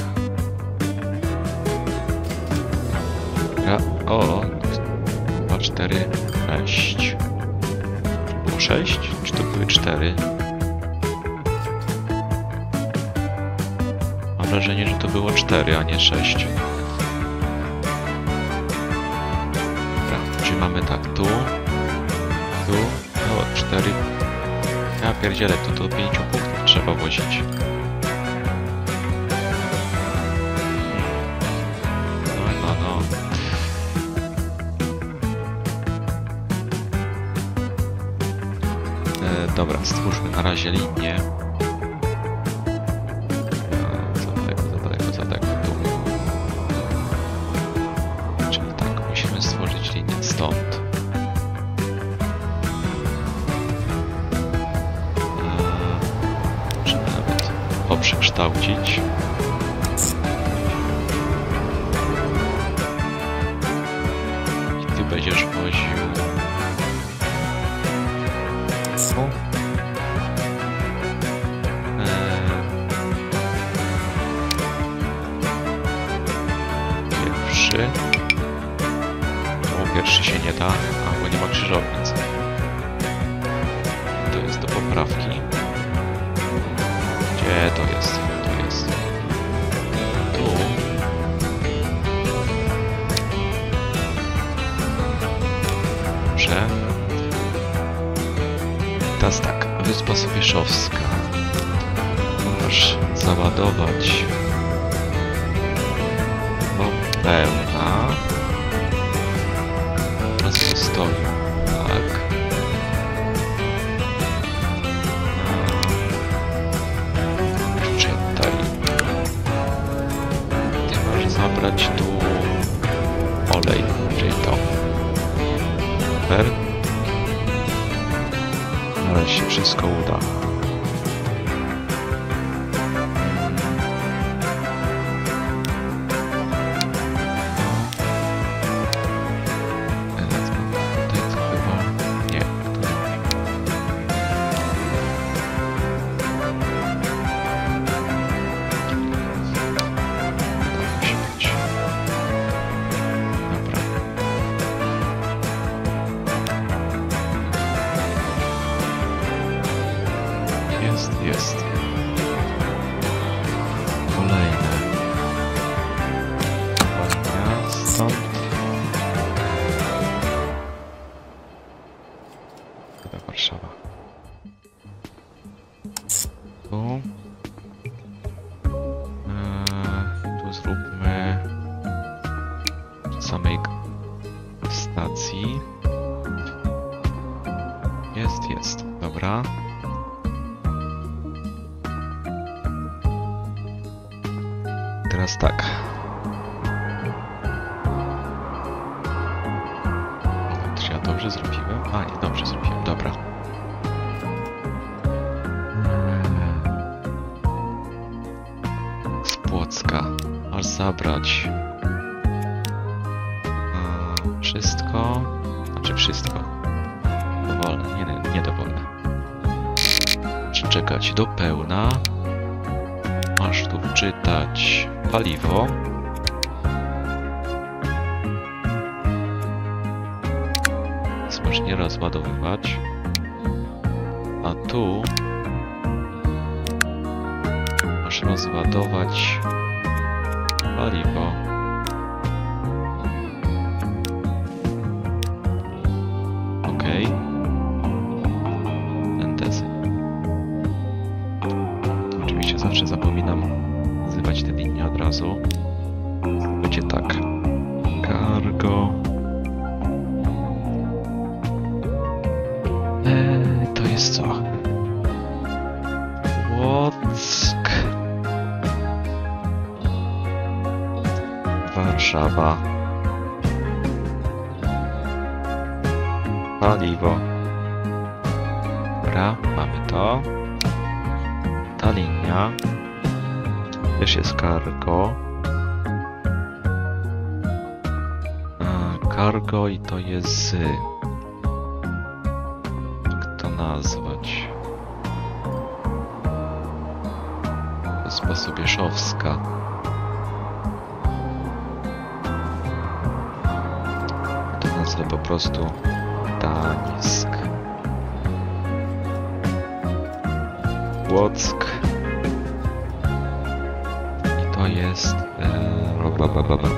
Ja, o, dwa, cztery, sześć. sześć? Czy to były cztery? wrażenie, że to było cztery, a nie sześć. Dobra, czyli mamy tak, tu, tu, no cztery. Ja pierdzielę, to do pięciu punktów trzeba wozić. No, no, no. E, dobra, stwórzmy na razie linię. Stąd. Możemy nawet poprzekształcić. I ty będziesz woził... O. Eee... Pierwszy. Pierwszy się nie da, albo nie ma krzyżownic. To jest do poprawki. Gdzie to jest? To jest. Tu. Dobrze. Teraz tak, Wyspa Sobieszowska. Możesz załadować do pełna. Stoi, tak. Czytaj. Ty masz zabrać tu olej, czyli to. Super. Ale się wszystko uda. Jest. Kolejne. Kolejna stąd. Chyba Warszawa. Tu. Eee, tu zróbmy samej stacji. Jest, jest. Dobra. Teraz tak. Czy ja dobrze zrobiłem? A, nie, dobrze zrobiłem, dobra. Z Płocka. Masz zabrać a, wszystko. Znaczy wszystko. Dowolne, nie, nie dowolne. Czekać do pełna. Masz tu wczytać paliwo. Więc możesz nie rozładowywać. A tu masz rozładować paliwo. Ok. Entezy. Oczywiście zawsze zapominam nazywać te linie od razu. Będzie tak. Cargo. Eee, to jest co? Płock. Warszawa. Paliwo. Dobra, mamy to. Ta linia. Też jest cargo. Cargo i to jest z... Jak to nazwać? Wyspa Sobieszowska. To nazwę po prostu Gdańsk. Płock. I to jest e, ba, ba, ba, ba.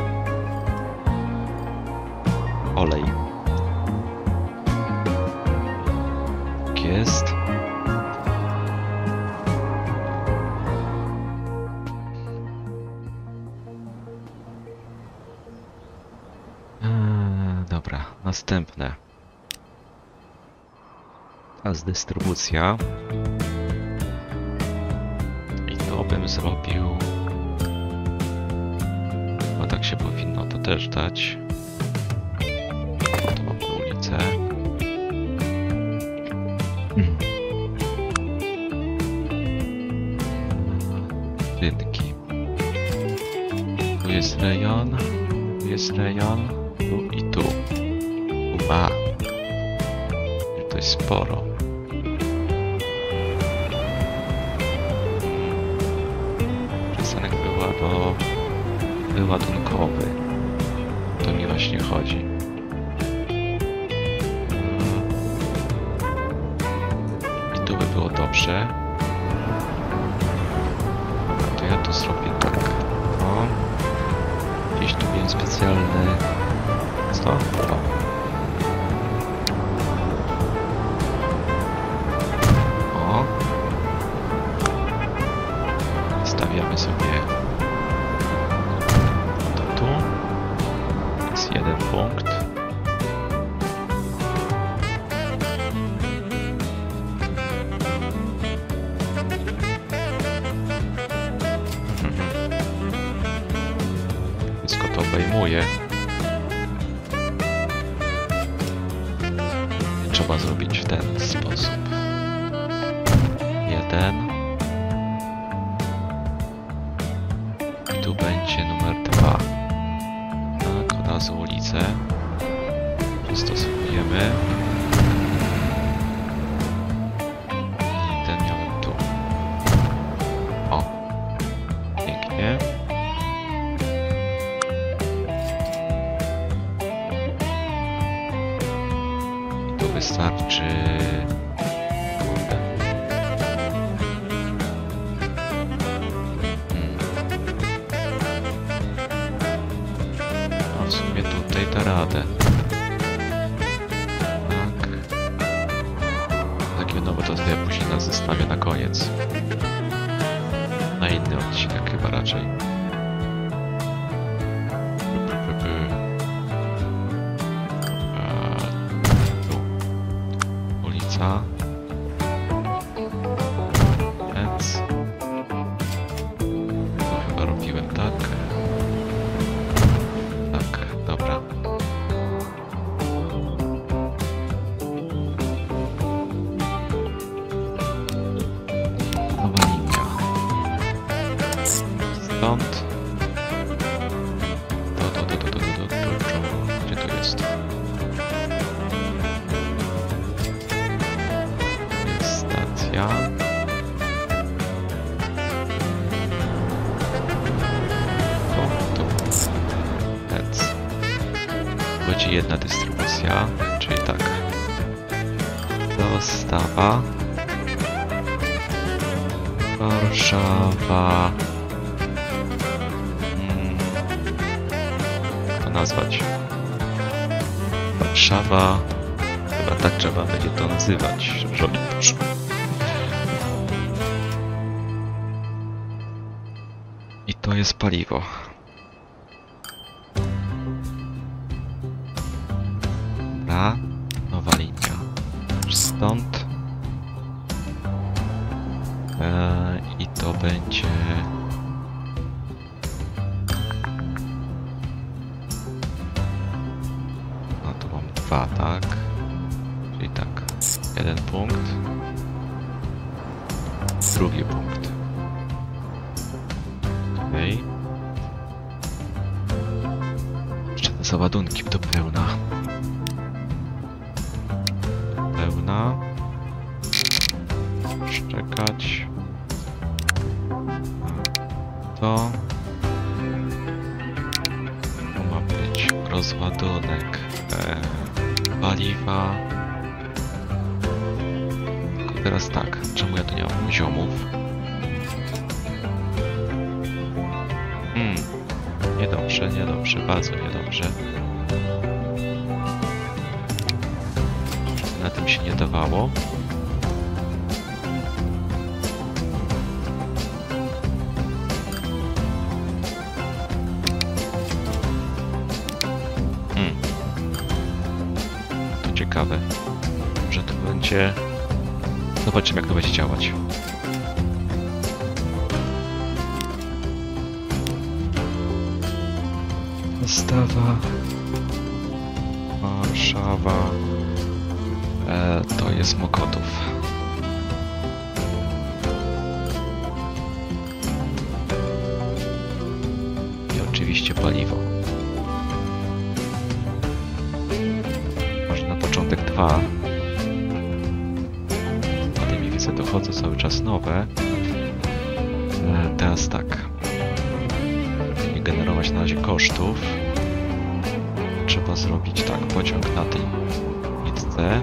olej. Tak jest. Eee, dobra, następne. Teraz dystrybucja. I to bym zrobił. Bo tak się powinno to też dać. To mamy ulicę. Hmm. Rynki. Tu jest rejon. Tu jest rejon. Tu i tu. Uwa. To jest sporo. Przystanek była do wyładunkowy. To mi właśnie chodzi. I tu by było dobrze. A to ja tu zrobię tak. O. Gdzieś tu miałem specjalny... Co? O. O. Stawiamy sobie to tu. Jest jeden punkt. Wszystko to obejmuje. Trzeba zrobić w ten sposób. Jeden. I tu będzie numer dwa. Tak, od razu ulicę. Przystosowujemy. I ten miałem tu. O. Pięknie. I tu wystarczy... Kurde. Hmm. A w sumie tutaj da radę. Tak. Takie nowe to sobie później nas zostawię na koniec. Na inny odcinek chyba raczej. Tu. Ulica. Więc... To chyba robiłem tak. Tak, dobra. Nowa linia. Stąd. To, to, to, to, to, to, to, to, to. Gdzie to jest? Jest stacja. O, tu. Więc. Będzie jedna dystrybucja, czyli tak. Dostawa. Warszawa. Hmm. Jak to nazwać? Warszawa. Chyba tak trzeba będzie to nazywać, żeby poszło. I to jest paliwo. Dobra. Nowa linia. Stąd. Eee, I to będzie... No tu mam dwa, tak? Czyli tak. Jeden punkt. Drugi punkt. Okej. Okay. Jeszcze te załadunki do pełna. Pełna. Szczekać. To. To ma być rozładunek e, paliwa. Tylko teraz tak, czemu ja tu nie mam poziomów? Niedobrze, niedobrze, bardzo niedobrze. Na tym się nie dawało. Hmm. To ciekawe, że to będzie... Zobaczymy, jak to będzie działać. Warszawa, Warszawa, e, to jest Mokotów. I oczywiście paliwo. Może na początek dwa. Potem widzę, dochodzą cały czas nowe. E, teraz tak. Nie generować na razie kosztów. Trzeba zrobić tak, pociąg na tej nitce.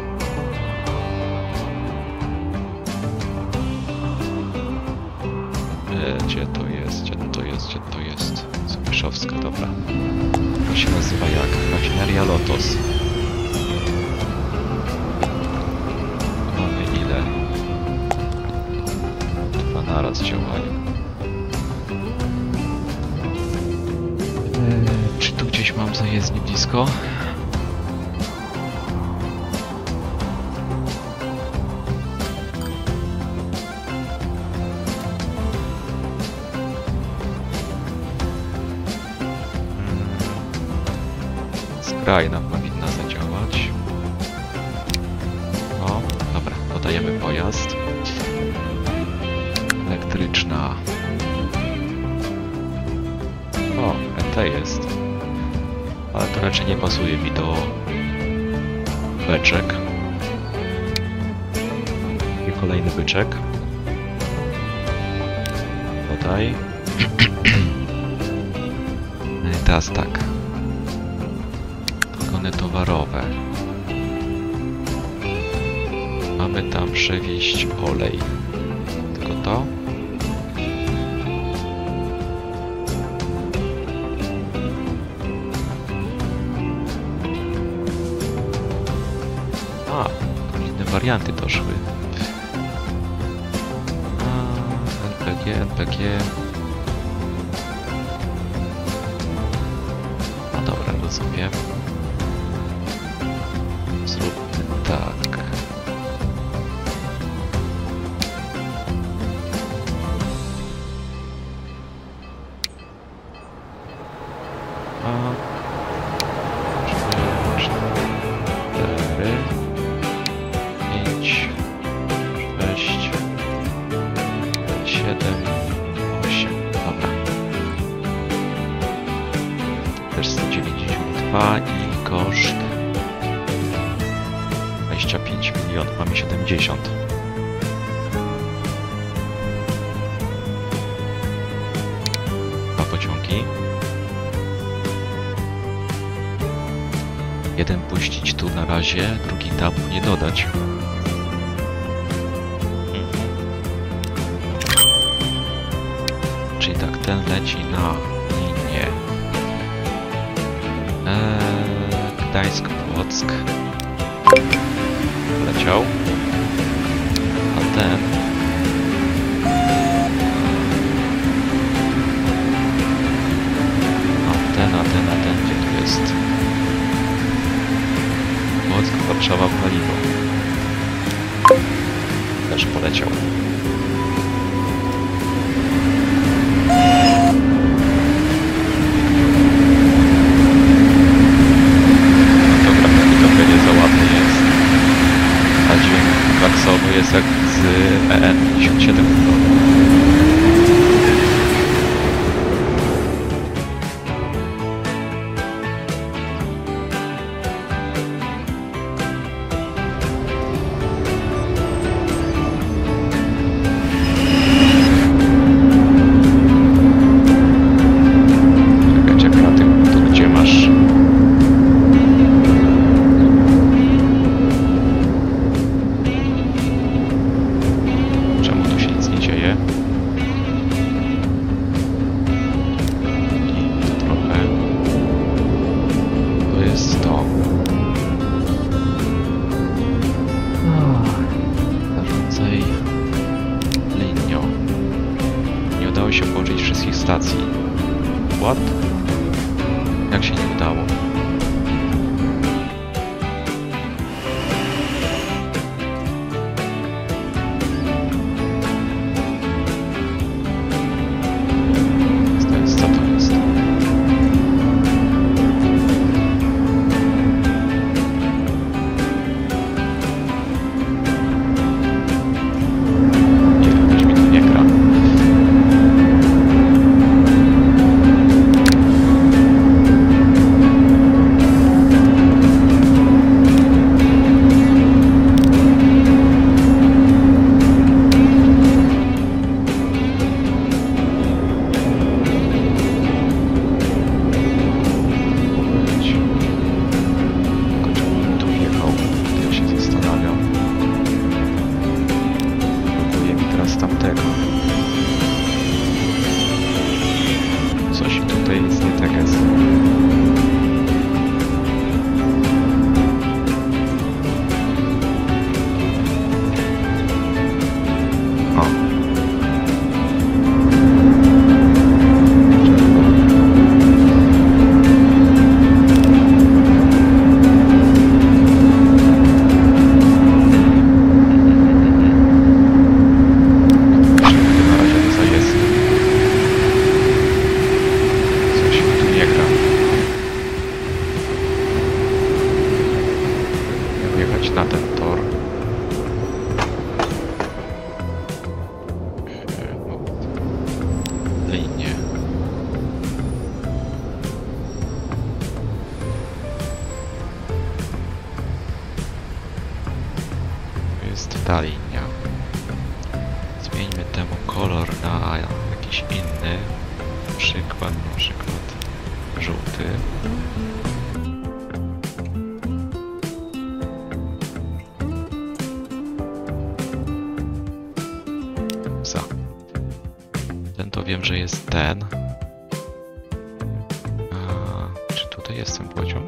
E, gdzie to jest? Gdzie to jest? Gdzie to jest? Sobieszowska, dobra. To się nazywa jak? Rafineria Lotos. Mamy ile? Dwa naraz działają. E, czy tu gdzieś mam zajezdnię blisko? Skrajna powinna zadziałać. O, dobra, podajemy pojazd. Elektryczna. O, E T jest. Ale to raczej nie pasuje mi do beczek. I kolejny byczek. Podaj. I teraz tak. Wagony towarowe. Mamy tam przewieźć olej. Tylko to? A, tu inne warianty doszły. A, L P G, L P G. A dobra, rozumiem. Zróbmy tak. A trzy, cztery, pięć, sześć, siedem, osiem. Dobra. Też sto dziewięćdziesiąt dwa i koszt dwadzieścia pięć milionów, mamy siedemdziesiąt. Dwa pociągi. Jeden puścić tu na razie, drugi tam nie dodać. Mhm. Czyli tak, ten leci na linię eee, Gdańsk-Płock. Leciał. A ten... A ten, a ten, a ten, gdzie tu jest? Płock, Warszawa, paliwo. Też poleciał. Fotografia trochę nie za ładny jest. A dźwięk klaksonu jest jak z E N udało się połączyć wszystkich stacji. What? Jak się nie udało? To jest, co to jest? Na ten tor. Linie. To jest ta linia. Zmieńmy temu kolor na jakiś inny. Przykład, na przykład żółty. Ten to wiem, że jest ten. A, czy tutaj jest ten pociąg?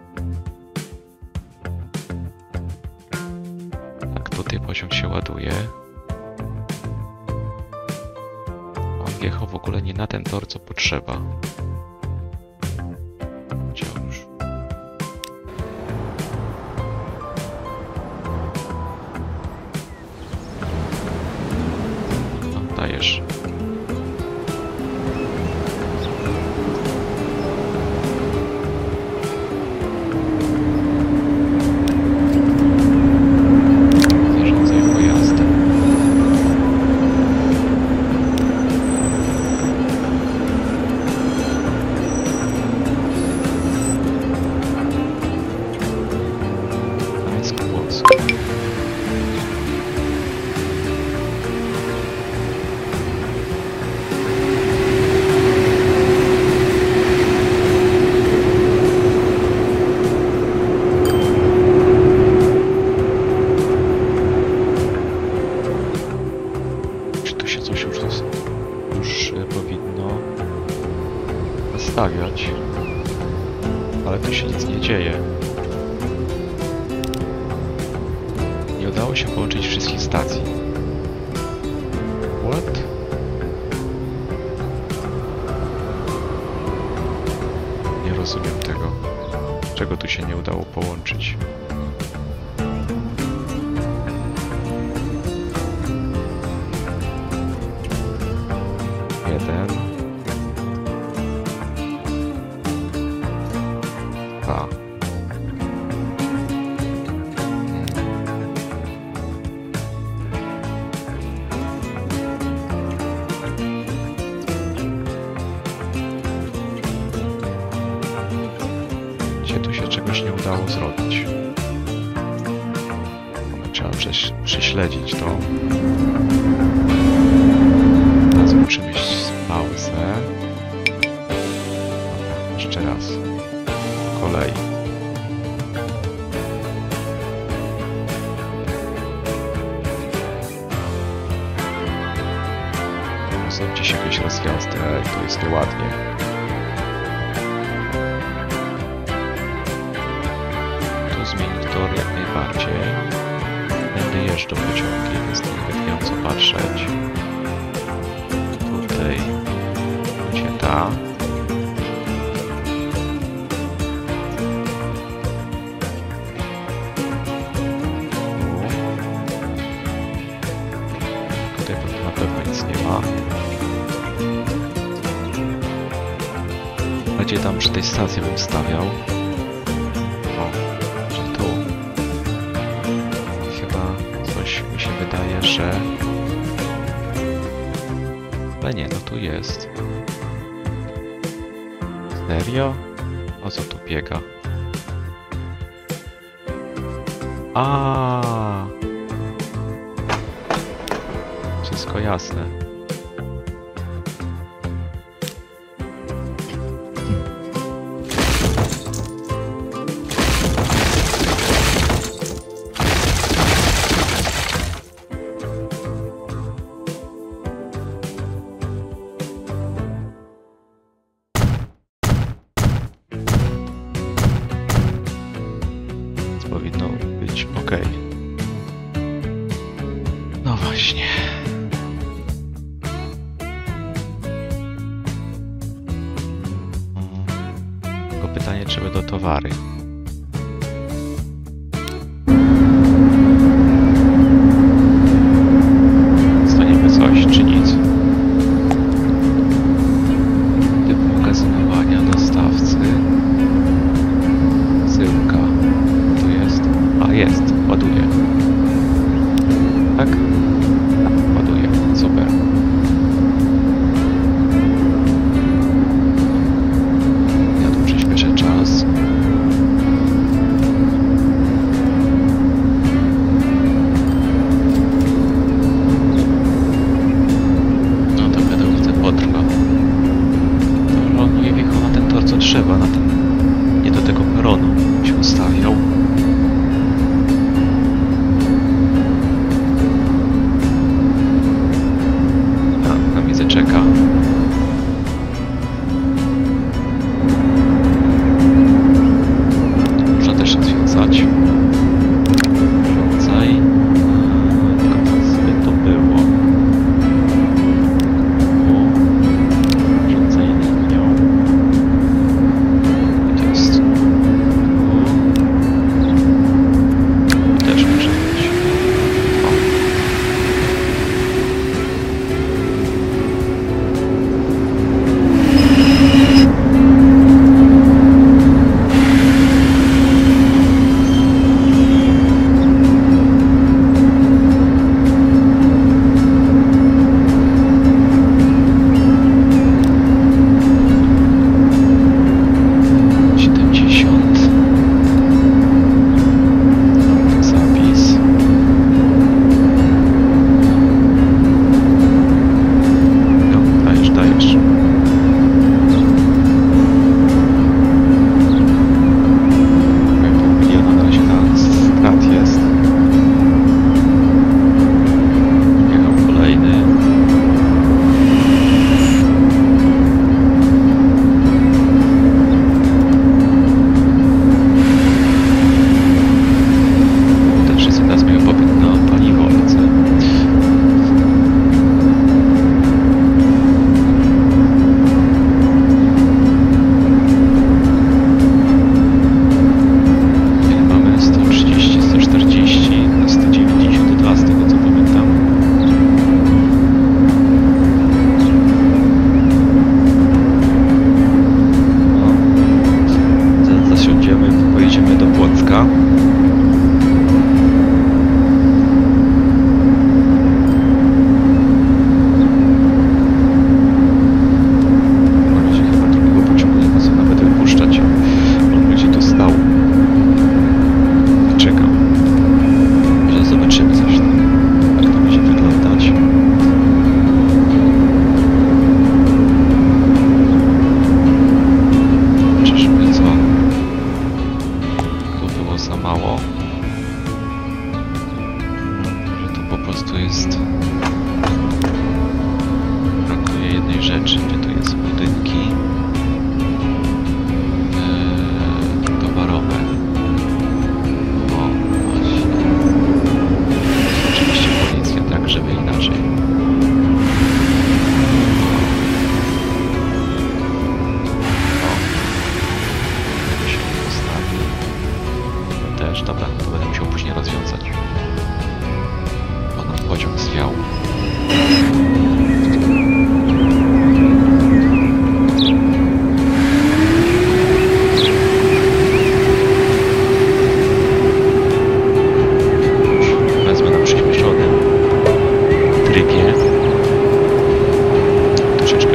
Tak, tutaj pociąg się ładuje. On wjechał w ogóle nie na ten tor, co potrzeba. Wciąż. No, dajesz. Stawiać, ale tu się nic nie dzieje. Nie udało się połączyć wszystkich stacji. What? Nie rozumiem tego. Czego tu się nie udało połączyć? Jeden. Gdzie tu się czegoś nie udało zrobić? Trzeba prześ prześledzić to. Teraz musimy iść pauzę. Jeszcze raz. Po kolei. Są gdzieś jakieś rozjazdy, ale to jest nieładnie. Tu zmienić tor jak najbardziej. Będę jeżdżał pociągiem, jest niewygodniająco patrzeć. Tutaj Dobra. Tutaj na pewno nic nie ma. Gdzie tam przy tej stacji bym stawiał? O, że tu. Chyba coś mi się wydaje, że... Ale nie, no tu jest. Serio? O co tu biega? A, wszystko jasne. Powinno być ok. No właśnie. Tylko pytanie, czy będą towary. Dostaniemy coś, czy nic? Typ magazynowania, dostawcy. Syłka. A, jest, ładuje. Tak? Ładuje, super. Ja tu przyspieszę czas.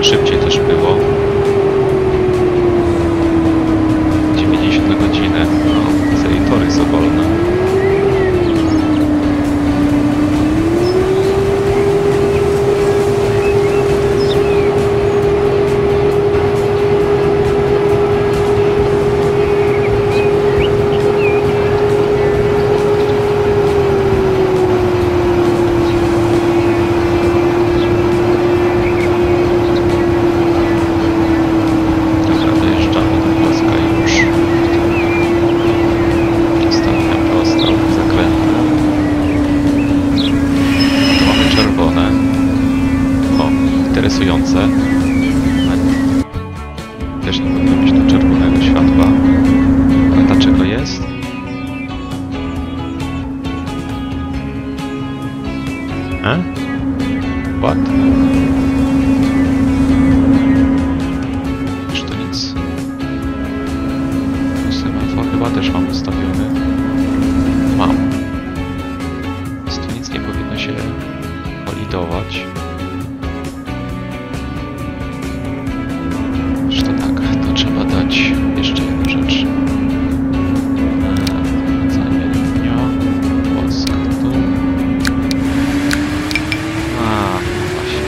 trochę szybciej też było. dziewięćdziesiąt na godzinę. No, sobie tory są wolne. Interesujące. Też nie powinno być do czerwonego światła. A dlaczego jest? E? What? Już to nic. Semafor chyba też mam ustawiony. Mam. Więc tu nic nie powinno się kolidować. To tak, to trzeba dać jeszcze jedną rzecz. Zamiennio, łosk tu. A, właśnie.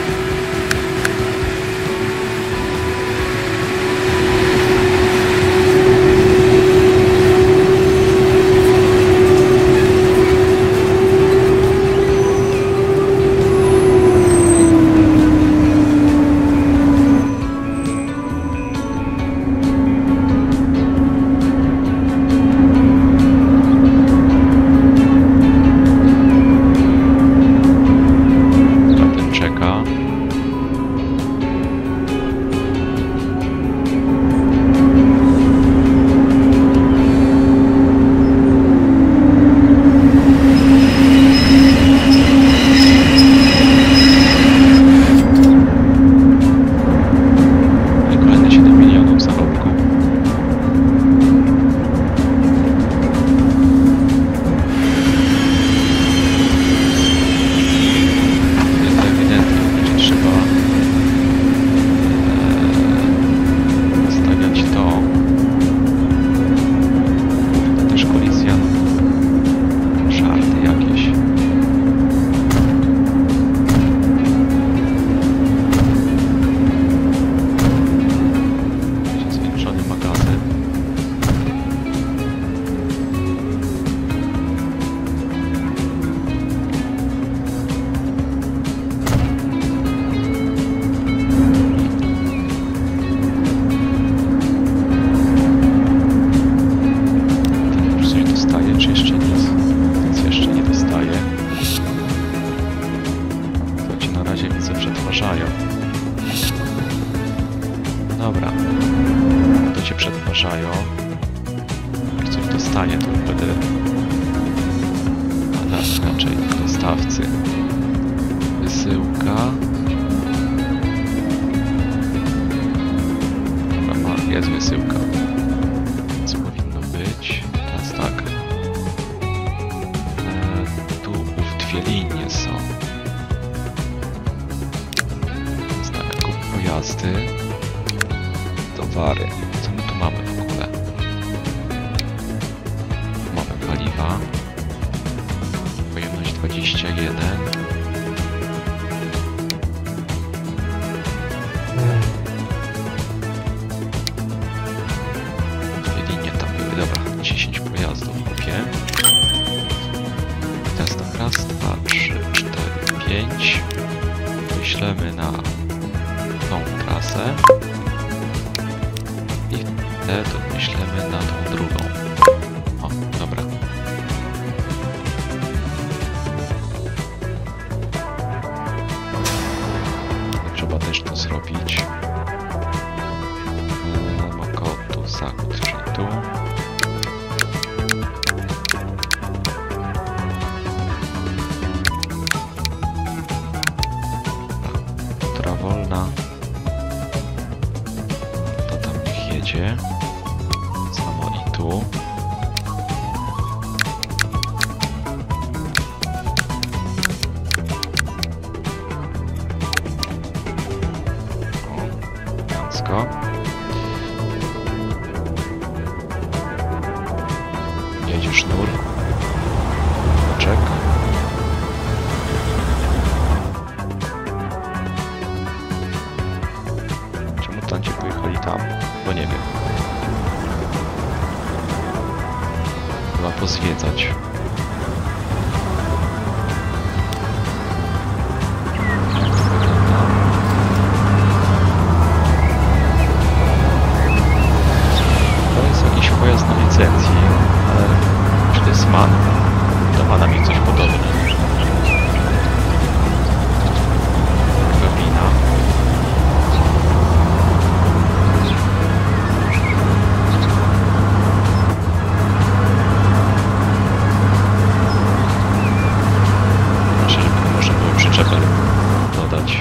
Dobra, to cię przetwarzają. Jak coś dostanie, to będę... A raczej dostawcy. Wysyłka. Dobra, ma, jest wysyłka. Co powinno być? Teraz tak. E, tu dwie linie są. Więc tak, kup pojazdy. Towary. Co my tu mamy w ogóle? Mamy paliwa. Pojemność dwadzieścia jeden. Dwie linie tam były. Dobra, dziesięć pojazdów kupię. Teraz tak, raz, dwa, trzy, cztery, pięć. Wyślemy na tą trasę. I te to wyślemy na tą drugą. O, dobra. Trzeba też to zrobić. Makotu, zakut, czyli tu. Która wolna. To tam niech jedzie. Samo i tu. wszystko. Jedzie sznur. Czek. Czemu tanci pojechali tam? Bo nie wiem. Chyba pozwiedzać. To jest jakiś pojazd na licencji, ale czy to jest MAN? To ma na mnie coś podobne. Kabina. Znaczy, żeby można było przyczepę dodać.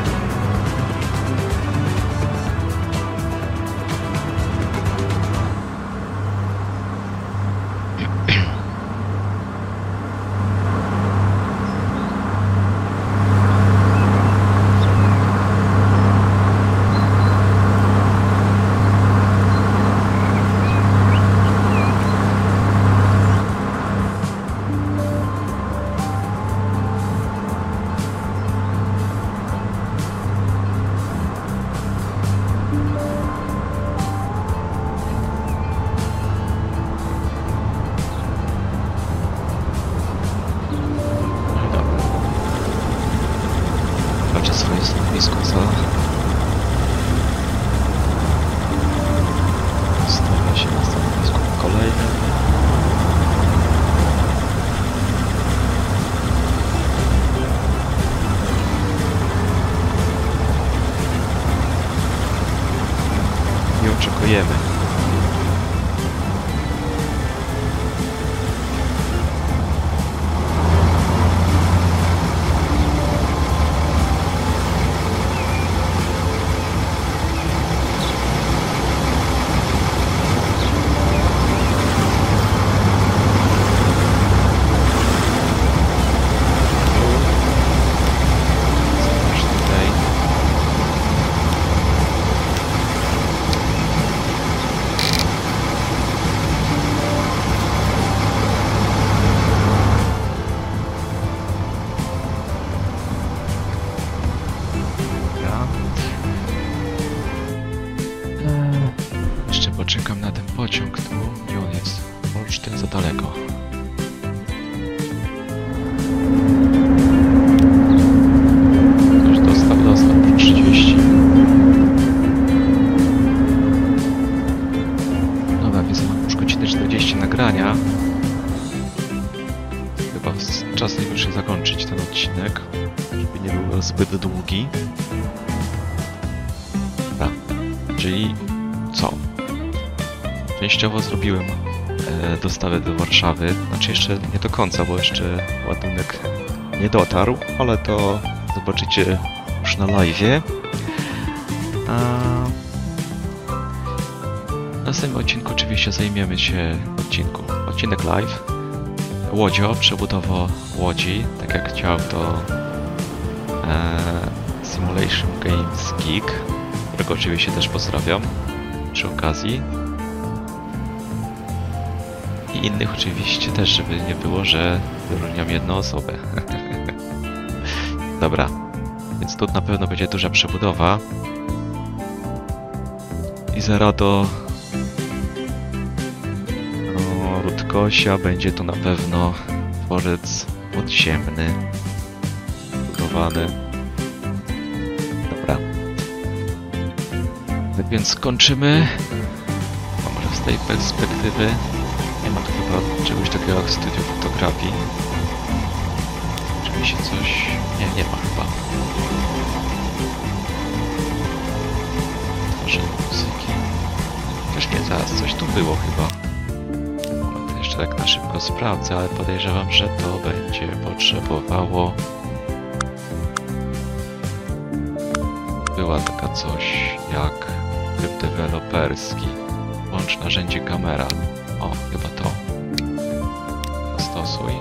Patrzę swoje stanowisko za... Stawia się na stanowisku kolejnym. I oczekujemy. Poczekam na ten pociąg, tu gdzie on jest? Olsztyn za daleko. Już dostał, dostał trzydzieści. Dobra, więc mam już godzinę czterdzieści nagrania. Chyba czas najwyższy zakończyć ten odcinek, żeby nie był zbyt długi. Dobra, czyli co? Częściowo zrobiłem e, dostawę do Warszawy, znaczy jeszcze nie do końca, bo jeszcze ładunek nie dotarł, ale to zobaczycie już na live'ie. A w następnym odcinku oczywiście zajmiemy się odcinku, odcinek live, łodzią, przebudową łodzi, tak jak chciał to e, Simulation Games Geek, którego oczywiście też pozdrawiam przy okazji. I innych oczywiście też, żeby nie było, że wyróżniam jedną osobę. Dobra, więc tu na pewno będzie duża przebudowa. I zaraz do no, Rudkosia będzie to na pewno dworzec podziemny, budowany. Dobra. Tak więc kończymy. A może z tej perspektywy. Nie ma tu chyba czegoś takiego jak studio fotografii. Czy mi się coś... Nie, nie ma chyba. Tworzenie muzyki. Też nie, zaraz coś tu było chyba. Moment, jeszcze tak na szybko sprawdzę, ale podejrzewam, że to będzie potrzebowało... Była taka coś jak tryb deweloperski. Włącz narzędzie kamera. O, chyba to. Zastosuj.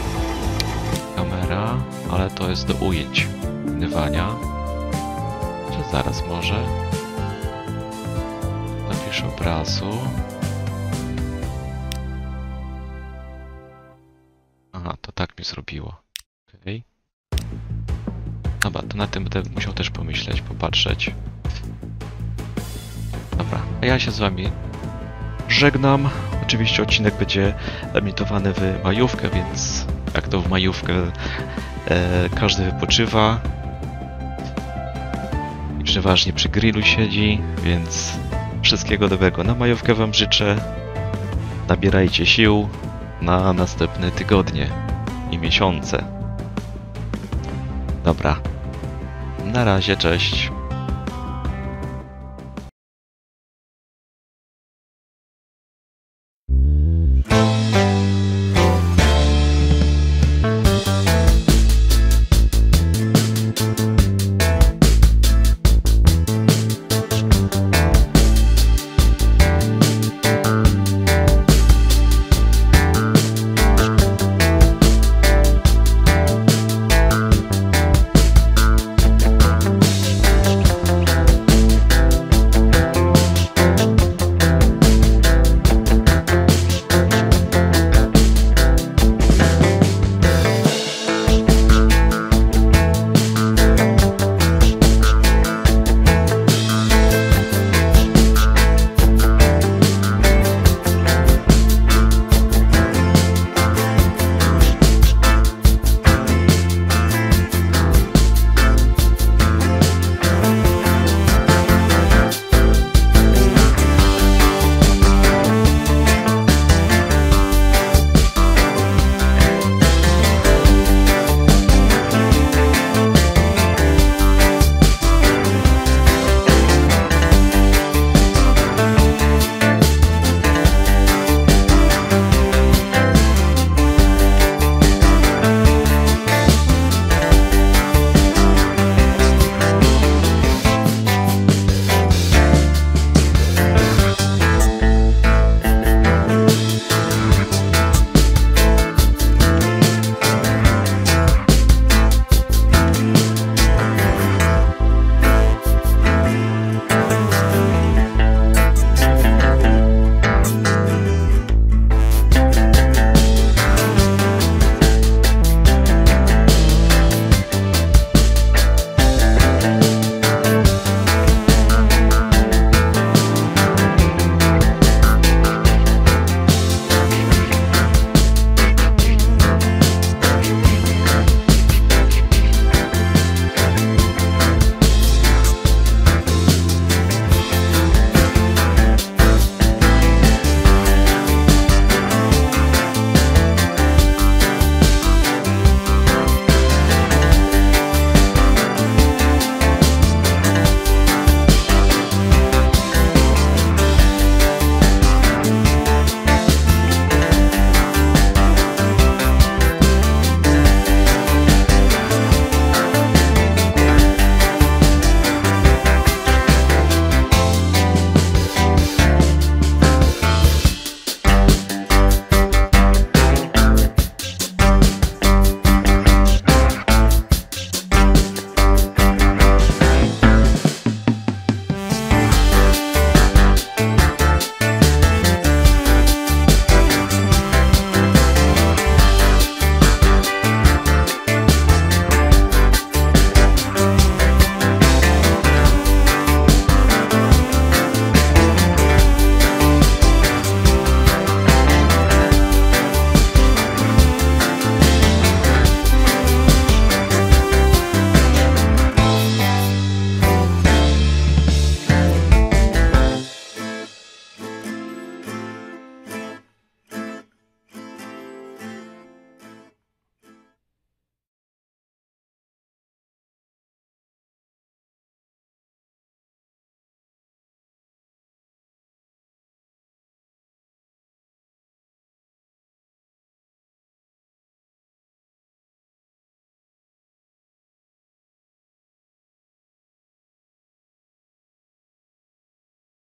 Kamera, ale to jest do ujęć. Wykonywania. zaraz może. Napisz obrazu. Aha, to tak mi zrobiło. Okej. Dobra, to na tym będę musiał też pomyśleć, popatrzeć. Dobra, a ja się z wami żegnam. Oczywiście odcinek będzie emitowany w majówkę, więc jak to w majówkę e, każdy wypoczywa i przeważnie przy grillu siedzi, więc wszystkiego dobrego na majówkę wam życzę. Nabierajcie sił na następne tygodnie i miesiące. Dobra, na razie, cześć.